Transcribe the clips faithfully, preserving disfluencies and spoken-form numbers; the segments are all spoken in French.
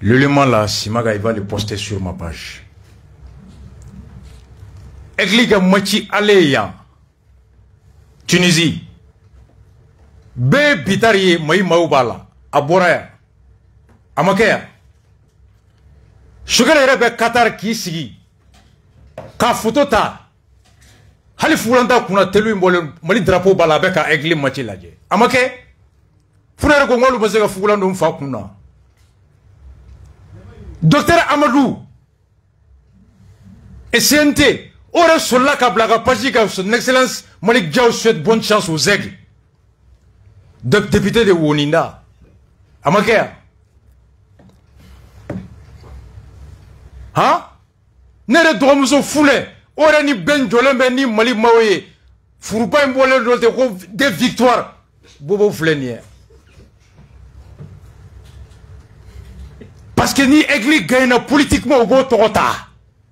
L'élément là, Simaga, il va le poster sur ma page. Église Mochi Aleya, Tunisie. Be Bitari, Maï Maoubala, Aboraya, Amakea. Sugar Rebe Qatar qui sigi. Ka photo ta. Hali Fulanda kuna telu Mali drapeau balabeka Église Mochi Laje. Amake. Frère Gongolu Bazega Fulanda Mfakuna. Docteur Amadou. Et C N T. Ora sola ka blaga pajika son excellence Malik Diaw souhaite bonne chance aux aigles. De député de Woninda. Amakea. Hein? Nere dromuso foulé. Ora ni ben jolembe ni Mali Maoye. Furuba mbole de des victoires. Bobo Flenier. Parce que ni église gagne politiquement au beau torota.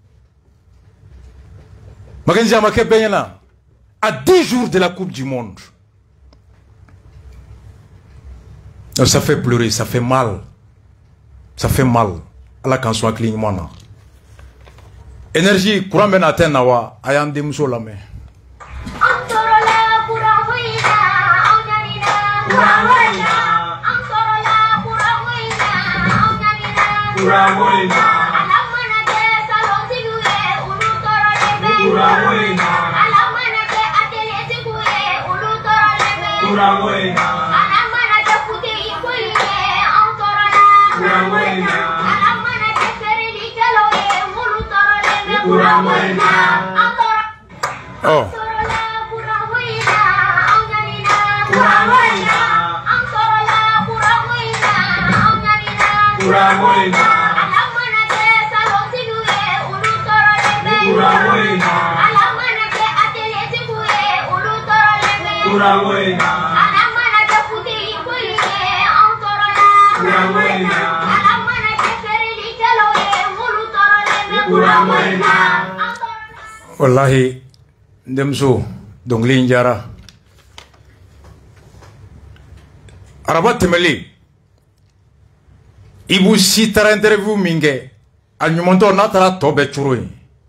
À dix jours de la Coupe du Monde. Ça fait pleurer, ça fait mal. Ça fait mal. À la canson clignement. Énergie, courant ben atteint nawa, ayant des mousseaux la main. Oh. Wallahi ndemso dongli njara araba temeli ibu si tara interview minge al nyumonto na tara tobe churoi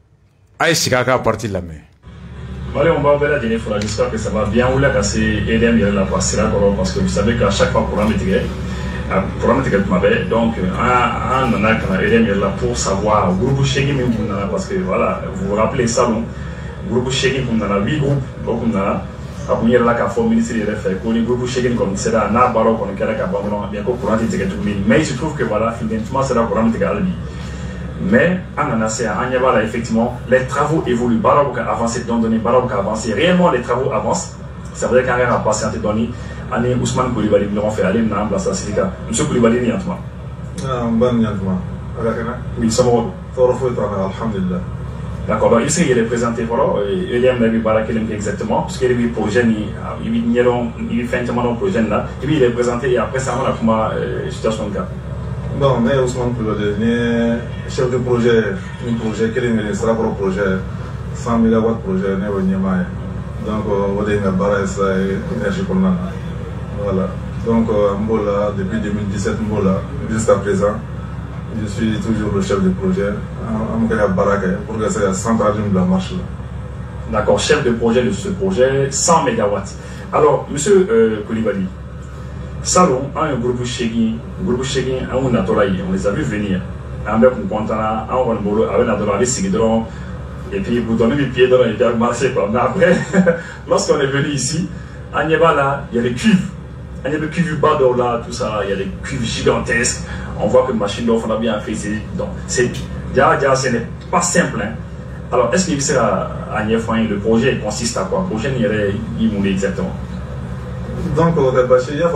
ay sigaka parti la me. Allez, on va vers la dernière fois. J'espère que ça va bien rouler parce que Edem il la passer parce que vous savez qu'à chaque fois programme est programme est donc un on a quand Edem il là pour savoir groupe Chegi même parce que voilà vous vous rappelez ça non groupe Chegi comme dans la huit groupes donc on a à venir là qu'à former ministre de fait pour les groupes Chegi comme c'est là na baro qu'on est là bon bien que programme est tout mais il se trouve que voilà finalement c'est là programme est albi. Mais en Anasia, effectivement, les travaux évoluent. Barabou a avancé, donné Barabou a avancé. Réellement, les travaux avancent. Ça veut dire qu'un a passé en donné. Année Ousmane Koulibaly, nous avons fait aller dans la place à Sika. Monsieur Koulibaly, il y a un toit. Ah, bon, il y a un toit. Oui, ça va. Alhamdulillah. D'accord, donc ici il est présenté pour eux. Il y a un Barakel exactement. Parce qu'il y a un projet, il y a un fait un projet là. Et puis il est présenté et après ça, on a une situation de cas. Bon, mais Ousmane Koulibaly, chef de projet, un projet, quel est sera pour le projet cent mégawatts projet, donc on va dire que énergie pour nous. Voilà. Donc Mbola, depuis deux mille dix-sept, Mbola, jusqu'à présent, je suis toujours le chef de projet. On va dire pour que ça centrale de la marche. D'accord, chef de projet de ce projet, cent mégawatts. Alors, monsieur euh, Koulibaly, Salon a un groupe Chegi, un groupe Chegi a un Natolaï, on les a vu venir. Un mec on compte là, un on bolo, un Natolaï Sigidron, et puis vous donnez les pieds dans les terres marché quoi. Mais après, lorsqu'on est venu ici, à Nieba là, il y a des cuves. Il y a des cuves Bado là, tout ça, il y a des cuves gigantesques. On voit que machine d'offre on a bien fait. Donc, c'est déjà, déjà, ce n'est pas simple. Hein. Alors, est-ce qu'il sera à Nieba, le projet consiste à quoi? Le projet il est exactement. Donc, il faut que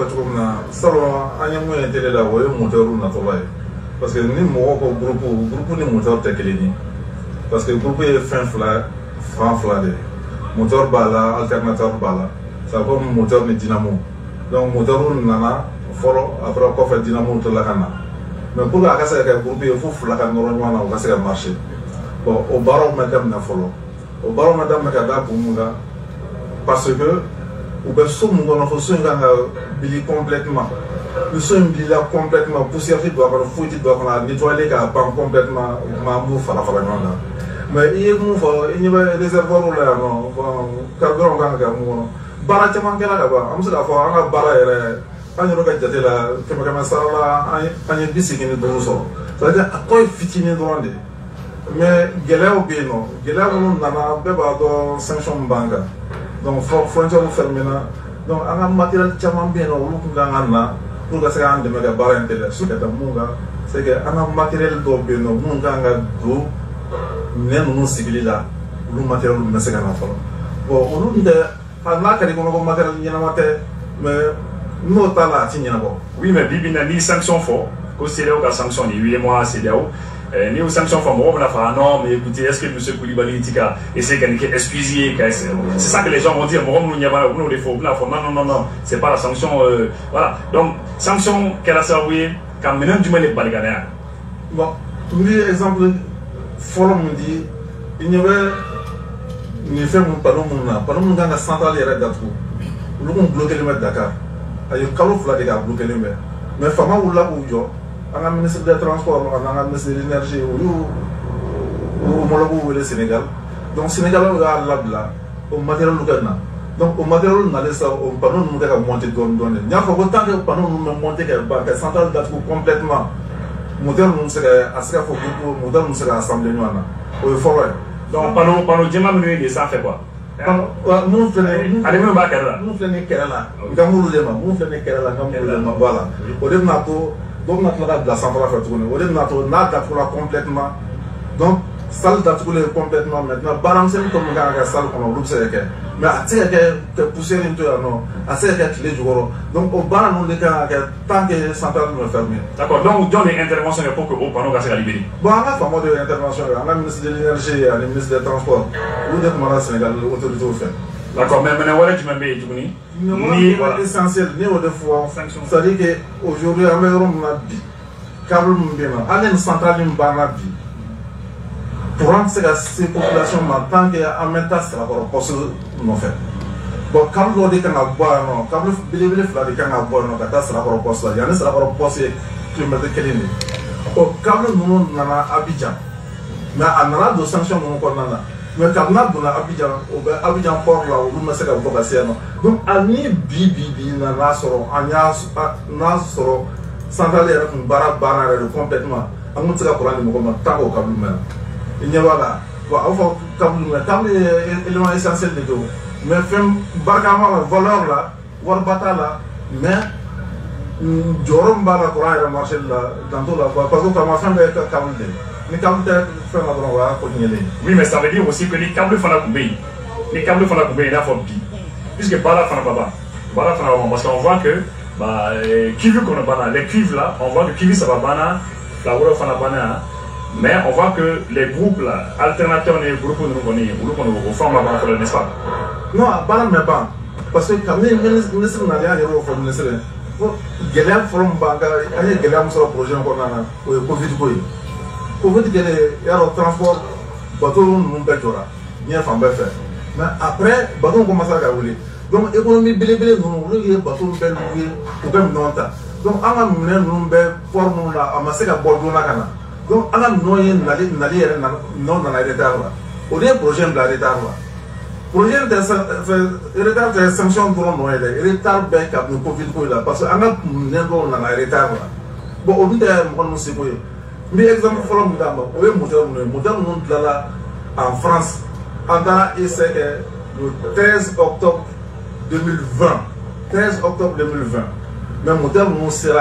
salon a été là où le moteur est parce que nous avons un groupe de moteur technique. Parce que le groupe est fin flat, franc flat. Moteur bala, alternateur bala. Ça comme moteur de dynamo. Donc, moteur nana, follow, après, on fait dynamo de la cana. Mais pour la casse avec le groupe, il faut la cana normalement, on va marcher. Bon, au baron, madame, n'a follow. Au baron, madame, n'a pour nous parce que ou bien sous mon gonfle sous un gars complètement le son il a complètement poussière qui doit avoir foutu doit avoir nettoyer car pas complètement mamou fala fala non mais il mou fa il y a réservoir là non carburant kan ka mo bara chaman kala da ba am sa fa anga bara ere an yoro ka jate la kema kema sala an yi bisiki ni do so ça veut dire à quoi fitini do ande mais geleo be no geleo no nana be ba do sanction banka donc frontière fermée na donc anga matériel chaman be no lu ku ngana pour que ça ande me ga bara intele su ka munga c'est que anga matériel do be no munga nga do nen no civil la lu matériel lu mesega na folo bon on nous de na ka di ko matériel nyana mate mais no tala ti nyana bo oui mais bibi na ni sanction fort ko c'est là où la sanction ni huit mois c'est là où ni aux sanctions fort on va faire non mais écoutez est-ce que monsieur Koulibaly tika essaie de excuser c'est ça que les gens vont dire bon nous n'y a pas nous les faux là non non non non c'est pas la sanction voilà donc sanction qu'elle a servi quand maintenant du mal les Baligana bon tu me dis exemple forum me dit il y avait ni fait mon panneau mon na panneau mon ganga central era d'atru lu ko bloquer le mettre Dakar ayo kalo fla de ga bloquer le mettre mais fama ou là ou jo anga ministre des transports anga ministre de l'énergie ou ou mologo le Sénégal donc Sénégal ga labla au matériel lugana donc au matériel na laisse au panneau nous ga monter don don nya ko tant que panneau nous monter que banque centrale d'atru complètement modèle nous sera aska faut que modèle nous sera assemblée nous ana au forêt donc panneau panneau djema menu de ça fait quoi nous faisons allez même pas Kerala nous faisons Kerala ngamoulu lema nous faisons Kerala ngamoulu lema voilà au début nato donc notre la de la centrale fait tourner au début nato na datula complètement donc salle datula complètement maintenant balancer comme nga salle comme groupe c'est que mais à tirer que pousser into non à tirer que les jours donc au bas nous les cas tant que centrale nous fermer d'accord donc dans les interventions pour que au panneau ga se libérer bon on a fameux de intervention on a ministre de l'énergie et le ministre des transports ou des mandats Sénégal autorité au fait d'accord mais maintenant voilà tu m'as dit tu connais ni voilà essentiel ni au de fois ça dit que aujourd'hui on a un bi câble mbena on a une centrale mbana bi pour rendre ces populations tant que en même temps c'est encore possible non fait bon câble l'on dit qu'on a boire non câble bile bile fla dit qu'on a boire non kata c'est encore possible il y a c'est encore possible kilomètre kelini au câble nous nana Abidjan mais on a deux sanctions nous qu'on nana mais quand on a dans Abidjan au Abidjan port là où nous c'est qu'on va passer non donc ani bi bi bi nana soro anya na soro centrale est une bara bara complètement on nous c'est pour aller nous tant au câble même il n'y a pas là bon enfin câble mais câble élément essentiel de tout mais femme barkama valeur là war bata là mais jorom bala courant et marché là dans tout là parce que comme femme de câble mais câble fait la droit là continuer oui mais ça veut dire aussi que les câbles font la couper les câbles font la couper là faut bi puisque bala font baba bala font parce qu'on voit que bah cuivre qu'on a bana les cuivres là on voit que cuivre ça va bana la roue font la bana mais on voit que les groupes là, alternateurs et les groupes nous connaissons, nous connaissons, au fond, on va n'est-ce pas? Non, pas la même pas. Parce que quand le ministre n'a rien à dire au ministre, Gélène Forum Banca, il y a Gélène sur le projet qu'on a, au Covid. Covid, il y a le transport, bateau, nous ne payons pas. Bien fait, bien fait. Mais après, bateau commence à rouler. Donc, l'économie bélé, nous, nous, bateau, nous payons, nous payons longtemps. Donc, on a mené, nous, pour nous, à masser à Bordeaux, là, donc, on a noyé nali nali non dans la retard là. Au lieu projet de la retard là. Projet de retard de sanction pour noyer là. Retard ben cap nous Covid là parce que on a non dans la retard là. Bon, au lieu de on nous c'est quoi. Mais exemple pour le modèle, on est modèle modèle nous là en France. En temps et c'est le treize octobre deux mille vingt. treize octobre deux mille vingt. Mais le modèle nous sera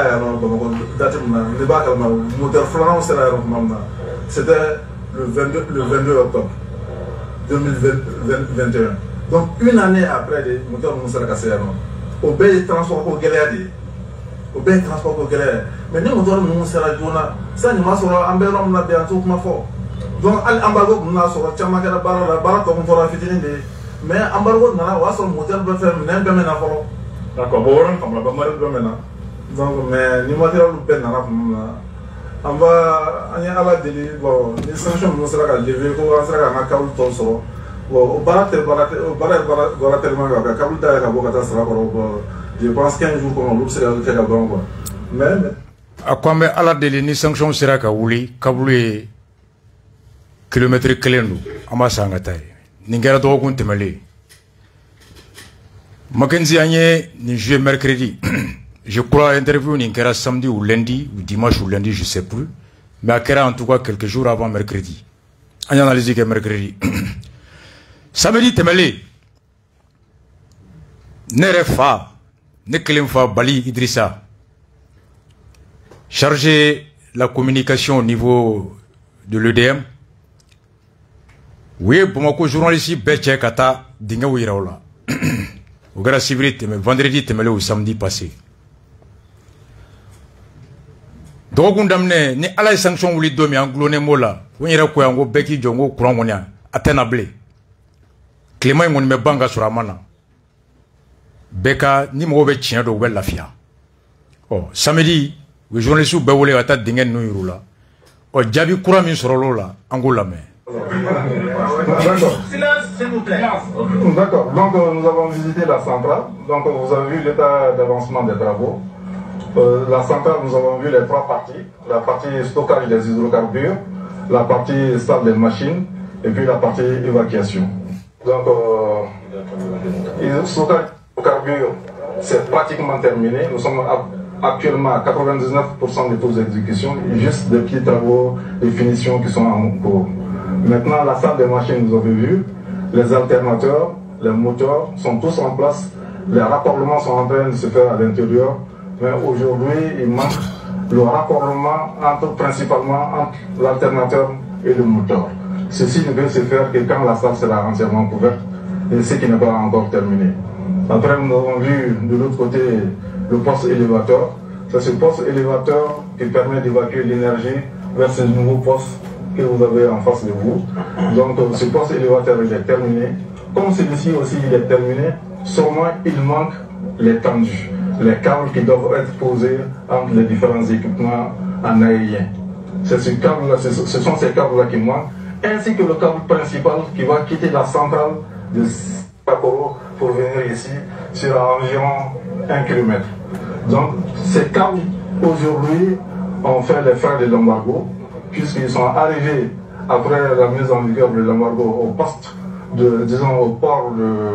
le modèle flamand sera c'était le vingt-deux octobre deux mille vingt et un. Donc une année après le modèle nous sera cassé au pays transport au galère au pays transport au galère mais nous modèle nous sera jona ça nous sera ambelom na bientôt ma fort donc embargo nous sera chama kala bara bara comme pour la fitine mais embargo na wa so modèle be faire même même na fort. D'accord, bon, on va pas maintenant. Donc, mais les matériaux nous peinent on va aller à la délit, bon, les sanctions nous sera levé, on sera à Kaoul Tonso. Bon, au Baratel, au Baratel, au Baratel, je pense qu'un jour, on va l'observer avec la banque. mais a ko an bɛ ala deli ni sanction sera ka wuli kabulu ye kilomètre kelen don an b'a san ka taa ye nin kɛra dɔgɔkun tɛmɛlen Mackenzie an ye nin joué mercredi je crois interview nin kɛra samedi ou lundi ou dimanche ou lundi je sais plus mais a kɛra en tout cas quelques jours avant mercredi an ye analyse kɛ mercredi samedi tɛmɛlen ne yɛrɛ fa ne kelen fa Bali Idrissa chargé la communication au niveau de l'E D M u ye Bamakɔ journaliste bɛɛ cɛ ka taa dingɛw yira o la o kɛra sibiri tɛmɛ vendredi tɛmɛlen o samedi passé dɔgɔkun daminɛ ni ala ye sanction wuli don min an gulonnen b'o la ko n yɛrɛ ko yan ko bɛɛ k'i jɔ n ko courant kɔni a tɛ na bilen tilema in kɔni bɛ ban ka sɔrɔ a ma na bɛɛ ka ni mɔgɔw bɛ tiɲɛ dɔn u bɛ lafiya ɔ samedi u ye journalistes bɛɛ wele ka taa dingɛ ninnu yir'u la ɔ jaabi kura min sɔrɔla o la an k'o lamɛn. D'accord, donc euh, nous avons visité la centrale, donc vous avez vu l'état d'avancement des travaux. Euh, la centrale, nous avons vu les trois parties, la partie stockage des hydrocarbures, la partie salle des machines et puis la partie évacuation. Donc, euh, stockage des hydrocarbures, c'est pratiquement terminé. Nous sommes actuellement à quatre-vingt-dix-neuf pour cent des taux d'exécution, juste des petits travaux de finition qui sont en cours. Maintenant, la salle des machines, vous avez vu, les alternateurs, les moteurs sont tous en place, les raccordements sont en train de se faire à l'intérieur, mais aujourd'hui, il manque le raccordement entre, principalement entre l'alternateur et le moteur. Ceci ne peut se faire que quand la salle sera entièrement couverte, et ce qui n'est pas encore terminé. Après, nous avons vu de l'autre côté le poste élévateur. C'est ce poste élévateur qui permet d'évacuer l'énergie vers ce nouveau poste que vous avez en face de vous. Donc ce poste élévateur il est terminé. Comme celui-ci aussi il est terminé, seulement il manque les tendus, les câbles qui doivent être posés entre les différents équipements en aérien. C'est ce câble, ce sont ces câbles-là qui manquent, ainsi que le câble principal qui va quitter la centrale de Sakoro pour venir ici sur environ un kilomètre. Donc ces câbles aujourd'hui ont fait les frais de l'embargo, puisqu'ils sont arrivés après la mise en vigueur de l'embargo au poste, de, disons au port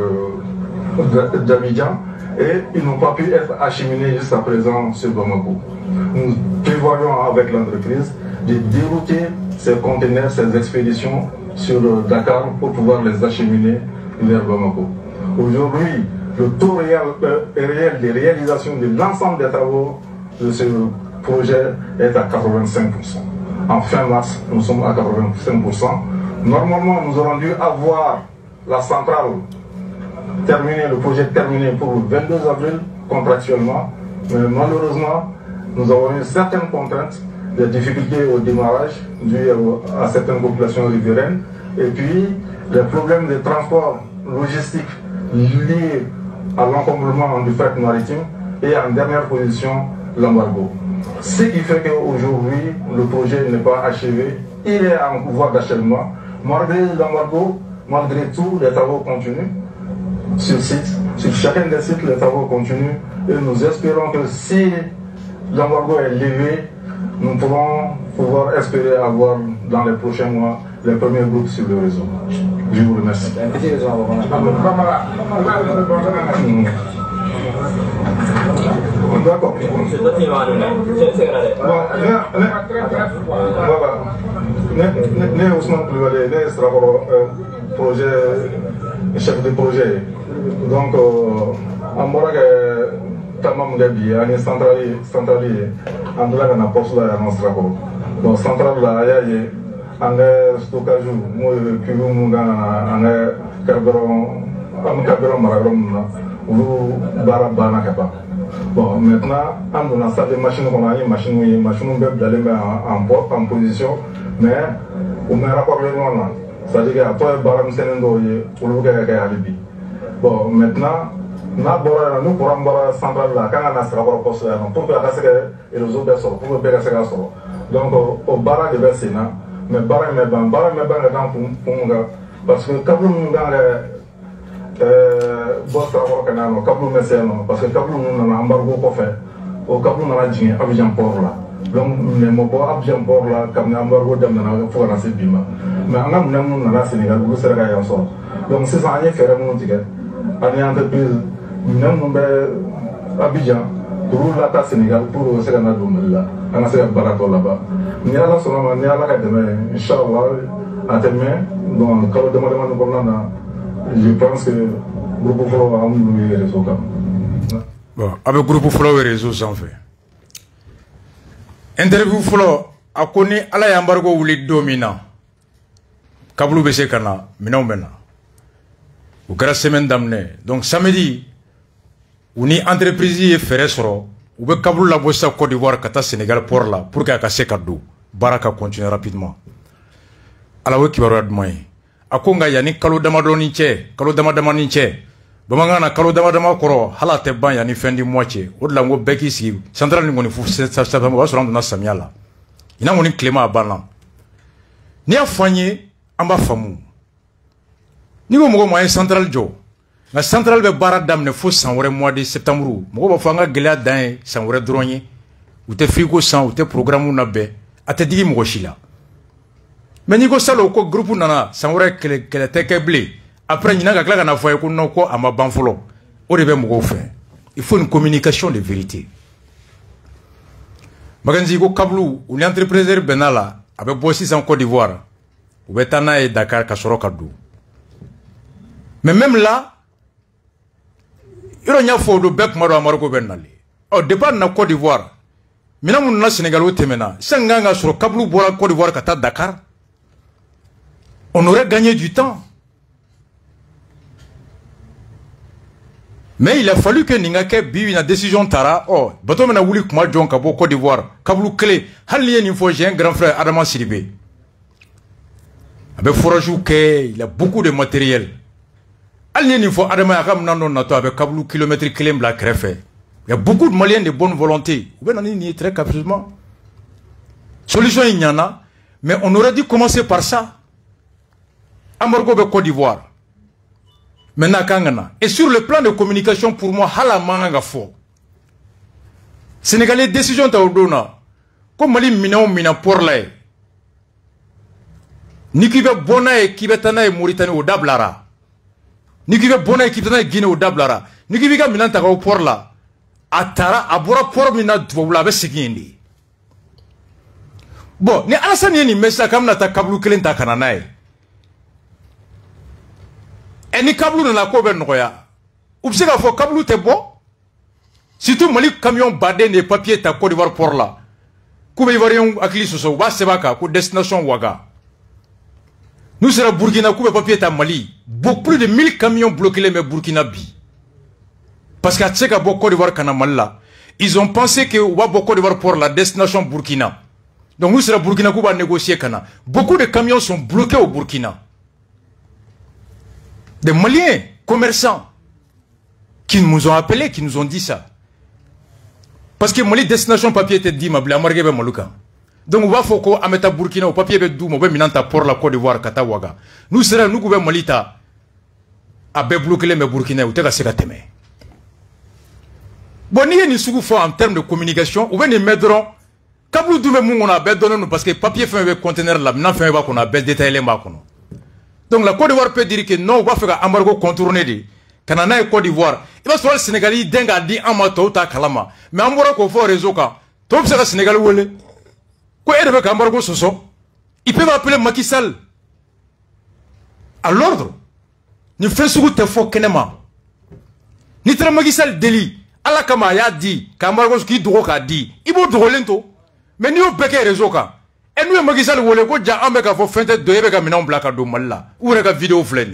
d'Abidjan, et ils n'ont pas pu être acheminés jusqu'à présent sur Bamako. Nous prévoyons avec l'entreprise de dérouter ces conteneurs, ces expéditions sur Dakar pour pouvoir les acheminer vers Bamako. Aujourd'hui, le taux réel, euh, réel de réalisation de l'ensemble des travaux de ce projet est à quatre-vingt-cinq pour cent. En fin mars, nous sommes à quatre-vingt-cinq pour cent. Normalement, nous aurons dû avoir la centrale terminée, le projet terminé pour le vingt-deux avril contractuellement, mais malheureusement, nous avons eu certaines contraintes, des difficultés au démarrage dues à certaines populations riveraines, et puis les problèmes de transport logistique liés à l'encombrement du fret maritime, et en dernière position, l'embargo. Ce qui fait qu'aujourd'hui, le projet n'est pas achevé, il est en voie d'achèvement. Malgré l'embargo, malgré tout, les travaux continuent sur site. Sur chacun des sites, les travaux continuent. Et nous espérons que si l'embargo est levé, nous pourrons pouvoir espérer avoir dans les prochains mois les premiers groupes sur le réseau. Je vous remercie. D'accord. Voilà. Ousmane Koulibaly, projet, chef de projet. Donc, en Morague, Tamam Gabi, on est centralisé. En tout cas, on a posté là, on se rapporte. Donc, central là, il y a un stockage, moi, qui vous m'ont un carburant, un carburant maragrom, ou barabana kapa. Bon, maintenant, on a une salle de machine, on a une machine, une machine en, en position, mais on a un rapport de loin. C'est-à-dire qu'il y a pas de baram sénendo pour le gars qui est alibi. Bon, maintenant, nous pourrons avoir la centrale là, quand on a ce rapport poste là, pour que les réseaux de sort, pour que les réseaux de sort. Donc, au barrage de Bessina, mais barrage de ban, barrage de ban est dans pour nous, parce que quand nous dans les boss travaux canal, câble message, parce que câble nous n'avons embargo pour faire. au Cap on a dit Abidjan port là donc mais mon port Abidjan port là comme embargo dem na faut na c'est bima mais on a mon na Sénégal bu sera ga yon donc c'est ça y faire mon ticket ani entreprise nous mon Abidjan pour la ta Sénégal pour se gana dum là on a se barato là-bas ni ala solo ni ala ka demain inchallah à demain donc quand demain demain nous je pense que groupe Folo a un réseau comme bon avec groupe Folo réseau sans fait interview Folo a connu ala embargo wuli domina kablu be se kana minau mena ou grâce semaine d'amener donc samedi ou ni entreprise est ferré soro ou be kablu la bossa Côte d'Ivoire kata Sénégal pour là pour que ka se kadou baraka continue rapidement ala we kibaro admay akonga yani kalo damadoni che kalo damadamani che bamangana kalo damadama koro hala te ban yani fin du moitié odla ngo beki si central ni ngoni fu sa sa ba so rando na samiala ina ngoni clément abana ni afanye amba famu ni go mo moyen central jo la central be bara damne fu san wore mois de septembre mo ba fanga gela dan san wore dronye ou te frigo san ou te programme na be ate digi mo shila mais ni go salo ko groupe nana san wore kele kele te keble après ni nga kala na foye ko non ko ama banfolo o de be mo fait il faut une communication de vérité maganzi go kablu ou l'entrepreneur benala avec bossi en Côte d'Ivoire ou betana et Dakar ka soro kadou mais même là il y a fo do bek maro amargo benali au départ na Côte d'Ivoire mina mun na Sénégal o temena sanga nga soro kablu bora Côte d'Ivoire kata Dakar on aurait gagné du temps. Mais il a fallu que Ningake bi une décision tara oh bato mena wuli kuma jon ka bo Côte d'Ivoire kablu clé halien il faut j'ai un grand frère Adama Sidibé avec forage que il a beaucoup de matériel halien il faut Adama akam nando nato avec kablu kilomètre clé bla crefé il y a beaucoup de Maliens de bonne volonté ou ben ni très capricieusement solution il y en a mais on aurait dû commencer par ça Amorgo be Côte d'Ivoire. Maintenant, kangana. Et sur le plan de communication, pour moi, hala manga fo. Sénégalais décision ta odona. Comme mali mina mina pour la. Ni qui veut bona et qui veut tana et Mauritanie au dablara. Ni qui veut bona et qui veut tana et Guinée au dablara. Ni qui veut mina ta au pour la. Atara abora pour mina dvoula be segindi. Bon, ni Alassane ni messa kam na ta kablu kelen ta kananae. Et ni kablu na ko ben noya ou se ka fo kablu te bon surtout mali camion badé ne papier ta Côte d'Ivoire pour là ko be ivoirien akili soso ba se baka ko destination waga nous sera Burkina ko be papier ta Mali beaucoup plus de mille camions bloqués les Burkina bi parce que c'est ka Côte d'Ivoire kana Malla ils ont pensé que wa Côte d'Ivoire pour la destination Burkina donc nous sera Burkina ko ba négocier kana beaucoup de camions sont bloqués au Burkina. Des Maliens commerçants qui nous ont appelés, qui nous ont dit ça. Parce que Mali destination papier était dit, ma blé amargué be maluka. Donc on va faut qu'on ameta Burkina au papier be dou, mo be minanta pour la Côte d'Ivoire katawaga. Nous sera nous gouvernons Malita à be bloquer les Burkina ou te ka seka teme. Bon ni ni sugu fo en termes de communication, ou ben ni medron kablu doume mu on a be donné nous parce que papier fait un conteneur là, maintenant fait va qu'on a be détaillé ma kono. Donc la Côte d'Ivoire peut dire que non, on va faire un embargo contourné. Canada et Côte d'Ivoire. Il va se faire le Sénégalais denga di amato ta kalama. Mais on va qu'on fait réseau quand. Tout ça le Sénégal où est. Quoi est avec embargo soso? Il peut m'appeler Macky Sall. À l'ordre. Ni fait sous te faux kenema. Ni tra Macky Sall délit. Allah kama ya dit. Qu'embargo qui droit a dit. Il va drôler tout. Mais ni au péché réseau quand. Et nous, Macky Sall, vous voulez que j'ai un mec à vous faire de deux avec un minant black à Domala. Ou avec une vidéo flène.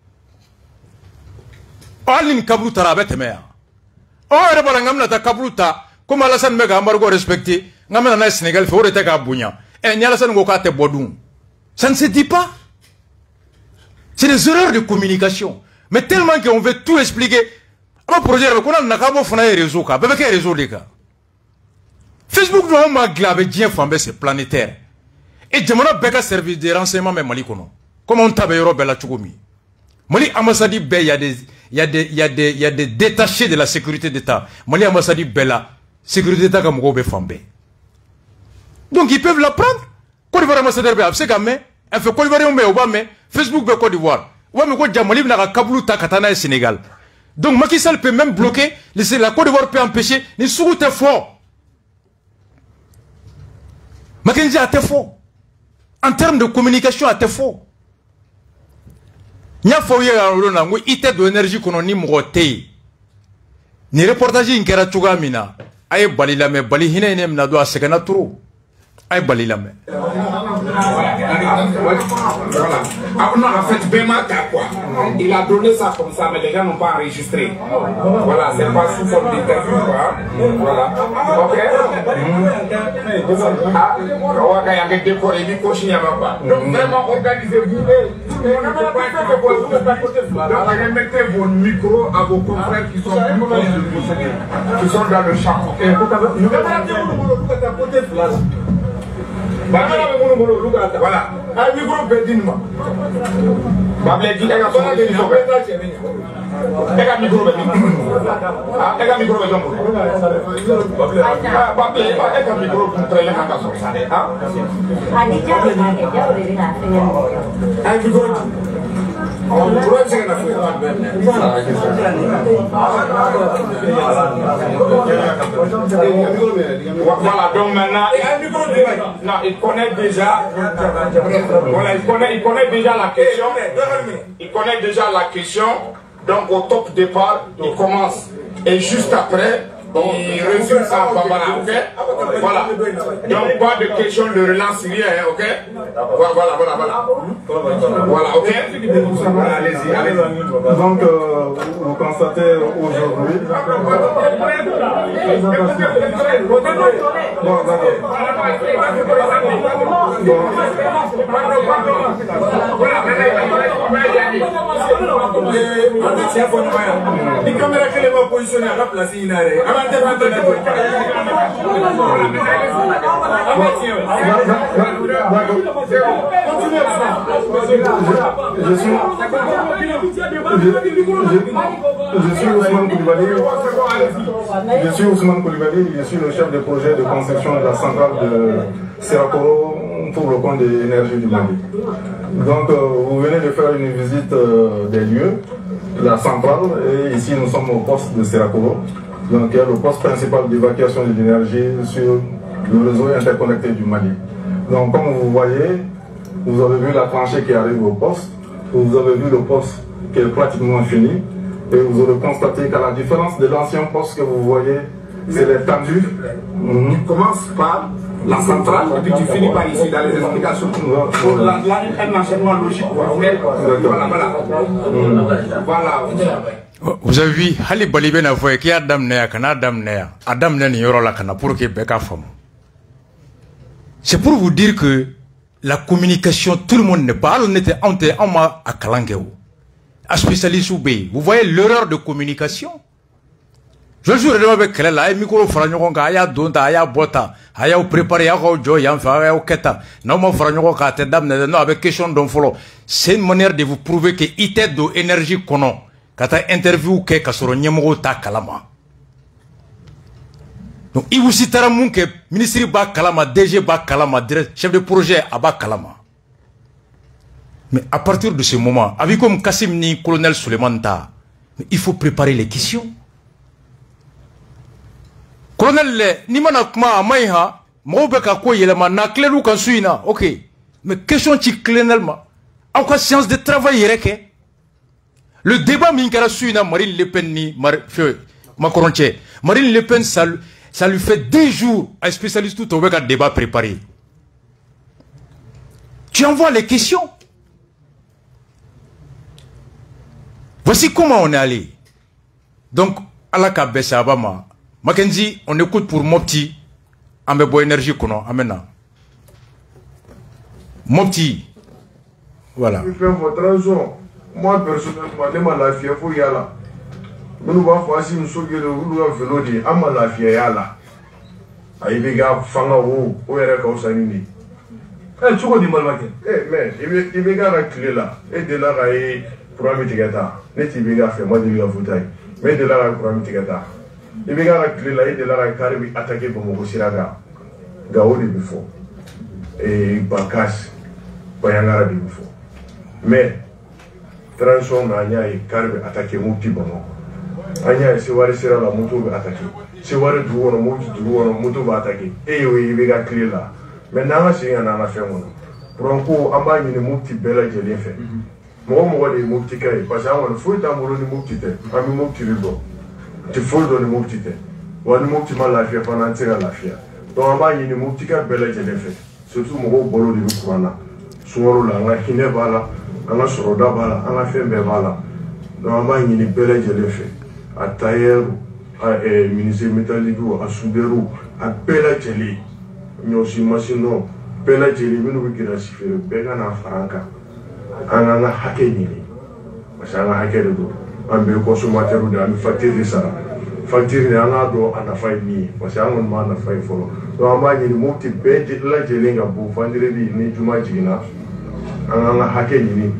All in Kabluta avec mea. Oh, elle va l'engamer à Kabluta. Comme Alassane mec à Margot respecté. N'amène un Sénégal, il faut être à Bounia. Et Nialassane Gokate Bodou. Ça ne se dit pas. C'est des erreurs de communication. Mais tellement qu'on veut tout expliquer. Un projet, on a un acabo fanaï réseau. Avec quel réseau, les gars? Facebook doit m'aglaver bien fambé, c'est planétaire. Et Djamana Beka service de renseignement mais Mali kono. Comment on tabe Yoro Bella Tchougoumi? Mali Amassadi Bey, il y a des, il y a des, il y a des, il y a des détachés de la sécurité d'État. Mali Amassadi Bella, sécurité d'État comme Gobe Fambé. Donc ils peuvent la prendre. Côte d'Ivoire, ambassadeur, c'est quand même. Elle fait Côte d'Ivoire, mais Obama, Facebook, mais Côte d'Ivoire. Ouais, mais quoi, Djamali, n'a Kaboulou, Takatana et Sénégal. Donc Macky Sall peut même bloquer, la Côte d'Ivoire peut empêcher, les sous est fort. Mackenzie a été fort. En termes de communication, a été fort. Il y a fort, il y a de l'énergie qu'on a ni mouroté. Ni reportage in kera chuga mina. Aye balila me bali hine ne mna do asekana turu. Aye balila me. Voilà. Ah, non, en fait, Bema quoi. Il a donné ça comme ça, mais les gens n'ont pas enregistré. Voilà, c'est pas sous forme d'interview, quoi. Voilà. Ok. Ah, on va y décorer, il faut chier pas. Donc, vraiment, organisez-vous. Remettez vos micros à vos confrères qui sont plus proches de vous, qui sont dans le champ. Voilà. Un micro bedinma. Babel dit un son de micro. Un micro bedinma. Un micro bedinma. Babel un micro pour très bien à son ça. Ah. Un micro. Voilà, donc maintenant, non, il connaît déjà, voilà, il connaît, il connaît déjà la question, il connaît déjà la question, donc au top départ, il commence, et juste après, il résume ça à Bambara, ok? Voilà. Donc, pas de question de relance, rien, ok? Voilà, voilà, voilà. Voilà, voilà ok? Allez-y, allez-y. Donc, euh, vous constatez aujourd'hui. Bon, d'accord. Les caméras que les vont positionner à la place, il y a Je suis Ousmane Koulibaly, je suis Ousmane Koulibaly, je suis le chef de projet de conception de la centrale de Sirakoro pour le compte de l'énergie du Mali. Donc vous venez de faire une visite des lieux de la centrale et ici nous sommes au poste de Sirakoro, donc qui est le poste principal d'évacuation de l'énergie sur le réseau interconnecté du Mali. Donc comme vous voyez, vous avez vu la tranchée qui arrive au poste, vous avez vu le poste qui est pratiquement fini, et vous aurez constaté qu'à la différence de l'ancien poste que vous voyez, c'est les tendus. Mm-hmm. Tu commences par la centrale et puis tu finis par ici dans les explications. Pour la, la, un enchaînement logique. Voilà, voilà. Mm-hmm. Voilà. Vous avez vu, Hali Balibé n'a fait qu'il y a Adam Nea, qu'il y a Adam Nea, Adam Nea n'y aura la cana pour qu'il y ait un femme. C'est pour vous dire que la communication, tout le monde n'est pas. On était en ma à Kalangeo, à spécialiste ou B. Vous voyez l'erreur de communication. Je suis vraiment avec elle là. Micro franco aya donta aya bota aya préparer aya joy aya faire aya keta. Non mon franco ka te dame non avec question don follow. C'est une manière de vous prouver que ité do énergie kono. Kata interview ke kasoro nyemgo ta kalama. Donc, il vous citera mon que ministre ba kalama, D G ba kalama, chef de projet aba kalama. Mais à partir de ce moment, avec comme Kassim ni colonel Suleiman Ta, il faut préparer les questions. Colonel, ni mana kuma amaiha, maubeka ko yelema na kleru kan suina, ok. Mais question ti clénalement, en quoi science de travail yereke? Le débat minkara suina Marine Le Pen ni Macron Marine Le Pen ça Ça lui fait dix jours à un spécialiste tout au un débat préparé. Tu envoies les questions. Voici comment on est allé. Donc, à la Kabessa Abama, Mackenzie, on écoute pour Mopti, Amebo Énergie Kono, Amena. Mopti. Voilà. Votre raison. Moi, personnellement, je suis la pour y aller. Nous va faire si nous sommes vélo de ama la fiala. Aïe béga fanga ou ou est comme ça nini. Eh tu vois du mal matin. Eh mais il béga la clé là et de là aïe pour un mitigata. Ne tu béga fait moi de la fauteuil. Mais de là pour un mitigata. i bɛ ka tile la i delila ka kari bɛ attaqué Bamakɔ sira kan nka o de bɛ fɔ ee Bakasi Bayangara de bɛ fɔ mais transition na an y'a ye kari bɛ attaqué Mopti Bamakɔ an y'a ye Seware sira la moto bɛ attaqué Seware dugu kɔnɔ Mopti dugu kɔnɔ moto bɛ attaqué e y'o ye i bɛ ka tile la maintenant an ka segin ka na an ka fɛn kɔnɔ kuran ko an b'a ɲini Mopti bɛɛ lajɛlen fɛ mɔgɔ mɔgɔ de ye Mopti ka ye parce que an kɔni foyi t'an bolo ni Mopti tɛ an bɛ Mopti de dɔn ti foyi dɔn ni Mopti tɛ wa ni Mopti ma lafiya fana an tɛ se ka lafiya donc an b'a ɲini Mopti ka bɛɛ lajɛlen fɛ surtout mɔgɔw balo de bɛ kuran na sunkalo la an ka hinɛ b'a la an ka sɔrɔda b'a la an ka fɛn bɛɛ b'a la donc an b'a ɲini bɛɛ lajɛlen fɛ a tailleur a menuisier métallique a soudeur a bɛɛ lajɛlen ɲɔsi masinɔ bɛɛ lajɛlen minnu bɛ girasi feere bɛɛ ka na fara an kan an k'an ka hakɛ ɲini parce que an ka hakɛ de don an bɛ consommateur de an bɛ facture de sara facture de an k'a dɔn a nafa ye min ye parce que an kɔni m'a nafa ye fɔlɔ donc an b'a ɲini Mopti bɛɛ lajɛlen ka bɔ vendredi ni juma jiginna an k'an ka hakɛ ɲini.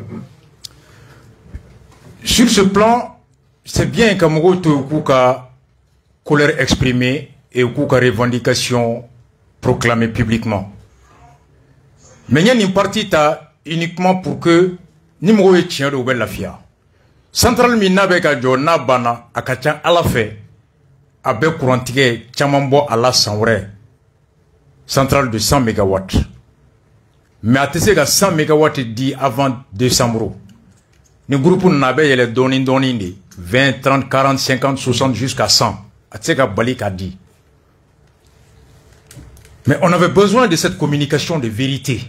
Sur ce plan, c'est bien que mɔgɔw to k'u ka colère exprimée et k'u ka revendication proclamée publiquement. Mais il y a une partie ta uniquement pour que ni mɔgɔw ye tiɲɛ don u bɛ lafiya. Centrale min n'a bɛ ka jɔ n'a banna a ka ca Ala fɛ a bɛ kurantigɛ caman bɔ a la san wɛrɛ. Centrale de cent mégawatts. Mais a tɛ se ka cent mégawatts di avant décembre. Ni groupe n'a bɛ yɛlɛ dɔɔni dɔɔni de vingt, trente, quarante, cinquante, soixante jusqu'à cent. A tɛ se ka bali k'a di. Mais on avait besoin de cette communication de vérité.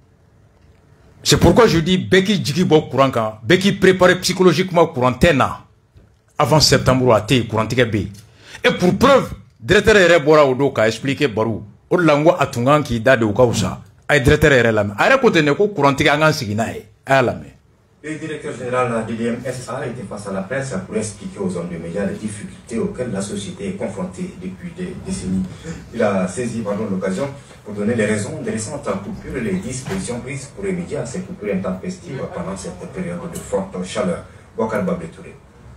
C'est pourquoi je dis Beki Djiki Bo Courant kan, Beki préparer psychologiquement courant tena avant septembre à té courant tige B. Et pour preuve, directeur ere bora odo ka expliquer baru. O lango atungan ki dade o kausa. Ay directeur ere lame. Ara kote ne ko courant tige angan sigina e. Ay lame. Le directeur général de l'I M S A était face à la presse pour expliquer aux hommes de médias les difficultés auxquelles la société est confrontée depuis des décennies. Il a saisi l'occasion pour donner les raisons des récentes coupures et les dispositions prises pour remédier à ces coupures intempestives pendant cette période de forte chaleur. Bokar Babetouré.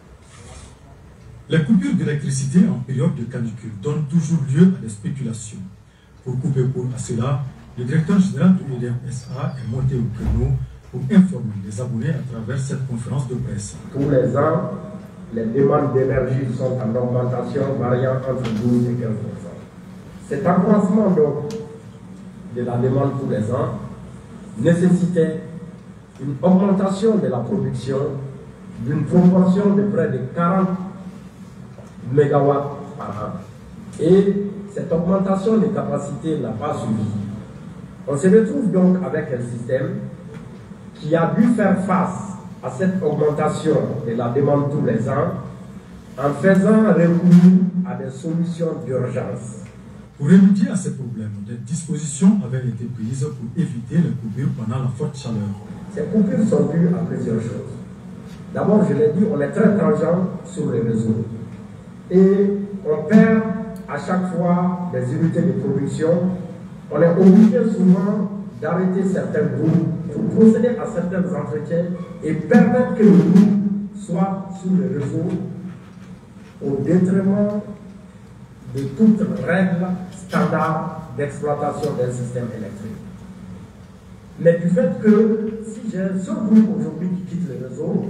Les coupures d'électricité en période de canicule donnent toujours lieu à des spéculations. Pour couper pour à cela, le directeur général de l'I M S A est monté au créneau pour informer les abonnés à travers cette conférence de presse. Tous les ans, les demandes d'énergie sont en augmentation variant entre douze et quinze pour cent. Cet accroissement donc de la demande tous les ans nécessitait une augmentation de la production d'une proportion de près de quarante mégawatts par an. Et cette augmentation de capacité n'a pas suffi. On se retrouve donc avec un système qui a dû faire face à cette augmentation de la demande tous les ans en faisant recours à des solutions d'urgence. Pour remédier à ces problèmes, des dispositions avaient été prises pour éviter les coupures pendant la forte chaleur. Ces coupures sont dues à plusieurs choses. D'abord, je l'ai dit, on est très tangent sur les réseaux. Et on perd à chaque fois des unités de production. On est obligé souvent d'arrêter certains groupes pour procéder à certains entretiens et permettre que le groupe soit sur le réseau au détriment de toute règle standard d'exploitation d'un système électrique. Mais du fait que si j'ai un seul groupe aujourd'hui qui quitte le réseau,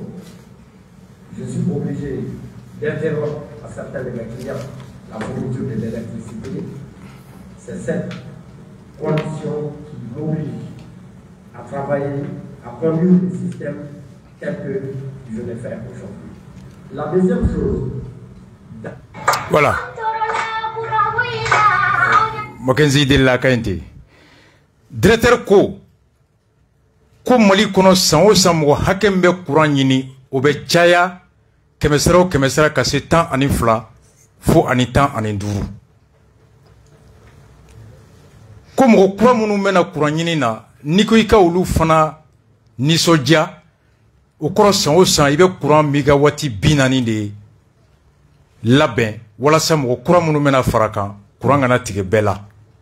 je suis obligé d'interrompre à certains de mes clients la fourniture de l'électricité. C'est cette condition qui m'oblige à travailler, à conduire le système tel que je l'ai fait aujourd'hui. La deuxième chose. Voilà. Mackenzie de la Kainte. Directeur ko ko Mali kono san o san mo hakem be courant nyini o be chaya kemesera o kemesera ka se tan ani fla fo ani tan ani duru. Ko mo kura munu mena courant nyini na niko ika olu fana nisodia o koro san o san ibe courant megawati binani de labɛn walasa mɔgɔ kura minnu bɛna fara kan courant kana tigɛ bɛɛ la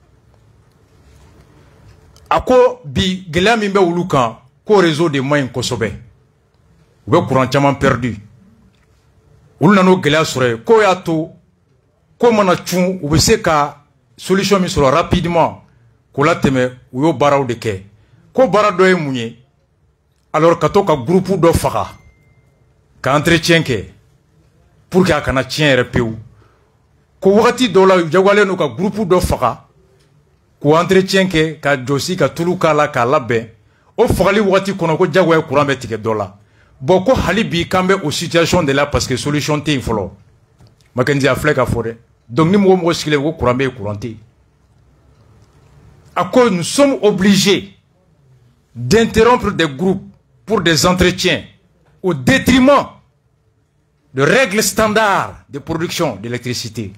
a ko bi gɛlɛya min bɛ olu kan ko réseau de man ɲi kosɛbɛ u bɛ courant caman perdu olu nana o gɛlɛya sɔrɔ yen k'o y'a to Comment on ou se ka solution mi sera rapidement ko la teme ou yo baraw de ke ko bara do e munye alors ka to ka groupe do faga ka entretien ke pour que kana tien repeu ko wakati do la jagwale no ka groupe do faga ko entretien ke ka josi ka tulu kala ka labbe o fagali wakati kono ko jagwa courant be tike do la boko halibi kambe au situation de là parce que solution te infolo makenzi a fleka fore donc ni mo mo skile ko courant be courant te à cause nous sommes obligés d'interrompre des groupes pour des entretiens au détriment de règles standards de production d'électricité.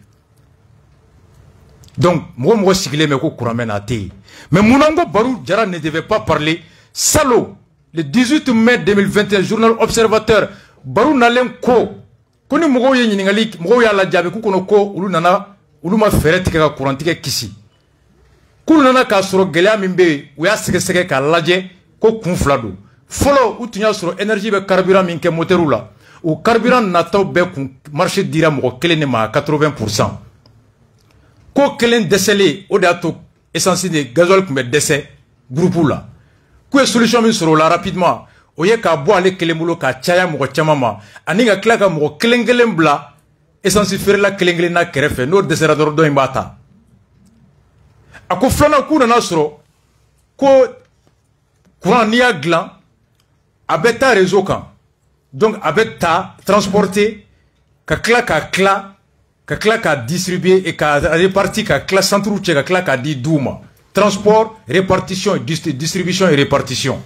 Donc, moi, moi, si je me courant mais Mounango Barou Djara ne devait pas parler. Salo, le dix-huit mai deux mille vingt et un, journal Observateur, Barou Nalen Ko, Koni Mogo Yeningali, Mogo Yala Djabe, Kukono Ko, Ulu Nana, Ulu Ma Ferret Courant Kisi. Kou nana ka soro gɛlɛya min be u y'a sɛgɛsɛgɛ k'a lajɛ ko kun fila don fɔlɔ u tun y'a sɔrɔ énergie bɛ carburant min kɛ moteur la o carburant nataw bɛɛ kun marché dira mɔgɔ kelen de ma à quatre-vingts pour cent ko kelen dɛsɛlen o de y'a to essence de gasoil kun bɛ dɛsɛ groupe la k'u ye solution min sɔrɔ o la rapidement o ye k'a bɔ ale kelen bolo k'a caya mɔgɔ caman ma ani ka tila ka mɔgɔ kelen kelen bila essence feerela kelen kelen na kɛrɛfɛ n'o dɛsɛra dɔrɔn dɔ in b'a ta a ko filanan k'u nana sɔrɔ ko courant n'i y'a dilan a bɛ taa réseau kan donc a bɛ ta transporter ka tila k'a tila ka tila k'a distribuer et k'a répartir ka tila centre cɛ ka tila k'a di duw ma transport répartition distribution et répartition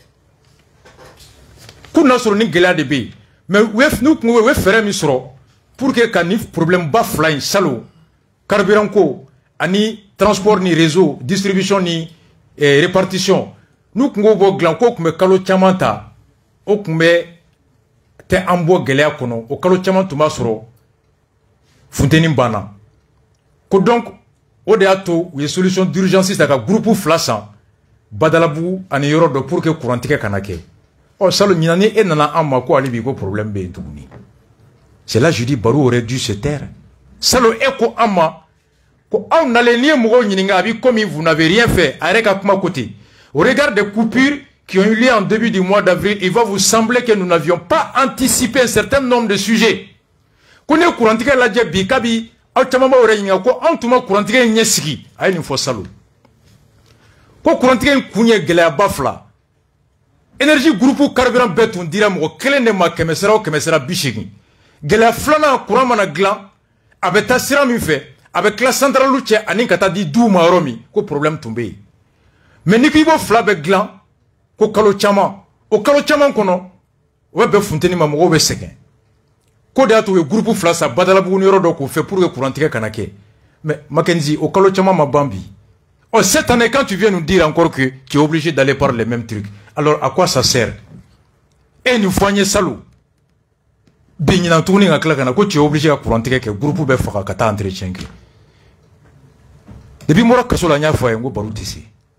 k'u nana sɔrɔ ni gɛlɛya de bɛ yen mais u ye n'u kun u ye fɛɛrɛ min sɔrɔ pour que ka ni problème ba fila in salo carburant ko ani transport ni réseau distribution ni eh, répartition nous kun bo glan ko kun be kalo caman ta o kun be te an bɔ gɛlɛya kɔnɔ o kalo caman tun b'a sɔrɔ funteni banna ko donc o de y'a to u ye solution d'urgence ta ka groupe fila san badalabugu ani yɔrɔ dɔ pour que courant tigɛ kana kɛ ɔ salo ɲinan ni e nana an ma ko ale bi ko problème bɛ yen tuguni c'est là je dis Barou aurait dû se taire salo e ko an ma ko aw nalen ni ye mɔgɔw ɲininka a bi comme vous n'avez rien fait a yɛrɛ ka kuma côté au regard des coupures qui ont eu lieu en début du mois d'avril il va vous sembler que nous n'avions pas anticipé un certain nombre de sujets ko ne courantigɛ lajɛ bi kabi aw caman b'aw yɛrɛ ɲininka ko anw tun ma courantigɛ in ɲɛ sigi a ye nin fɔ salo ko courantigɛ in kun ye gɛlɛyaba fila énergie groupe carburant bɛɛ tun dira mɔgɔ kelen de ma kɛmɛ sara o kɛmɛ sara bi seegin gɛlɛya filanan courant mana dilan a bɛ taa sira min fɛ a bɛ tila centralu cɛ ani ka taa di duw ma yɔrɔ min ko problème tun bɛ yen mais ni ko i b'o fila bɛɛ dilan ko kalo caman o kalo caman kɔnɔ o bɛ bɛn funteni ma mɔgɔw bɛ sɛgɛn ko de y'a to u ye groupe fila san badalabugu ni yɔrɔ dɔ k'o fɛ pour que courant tigɛ kana kɛ mais Mackenzie o kalo caman ma ban bi oh cette année quand tu viens nous dire encore que tu es obligé d'aller par les mêmes trucs alors à quoi ça sert e nin fɔ an ye salo bi ɲinan tuguni ka tila ka na ko tu es obligé ka courant tigɛ kɛ groupe bɛɛ faga ka taa entretien kɛ depuis mɔra kaso la n y'a fɔ a ye n ko Barou tɛ se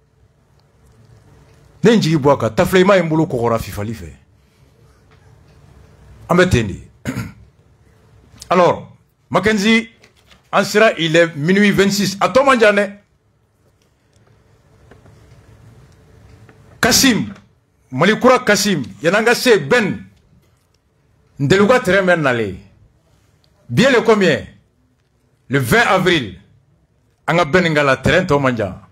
ne ye n jigi bɔ a kan tafilima ye n bolo kɔgɔra fifali fɛ an bɛ ten de alors Mackenzie an sera il est minuit vingt-six a tɔ man jan dɛ Kassim Malikura Kassim yan'an ka se Ben Ndeluga terrain bɛ nalen bien le combien le vingt avril an ka Ben nga la terrain tɔ man jan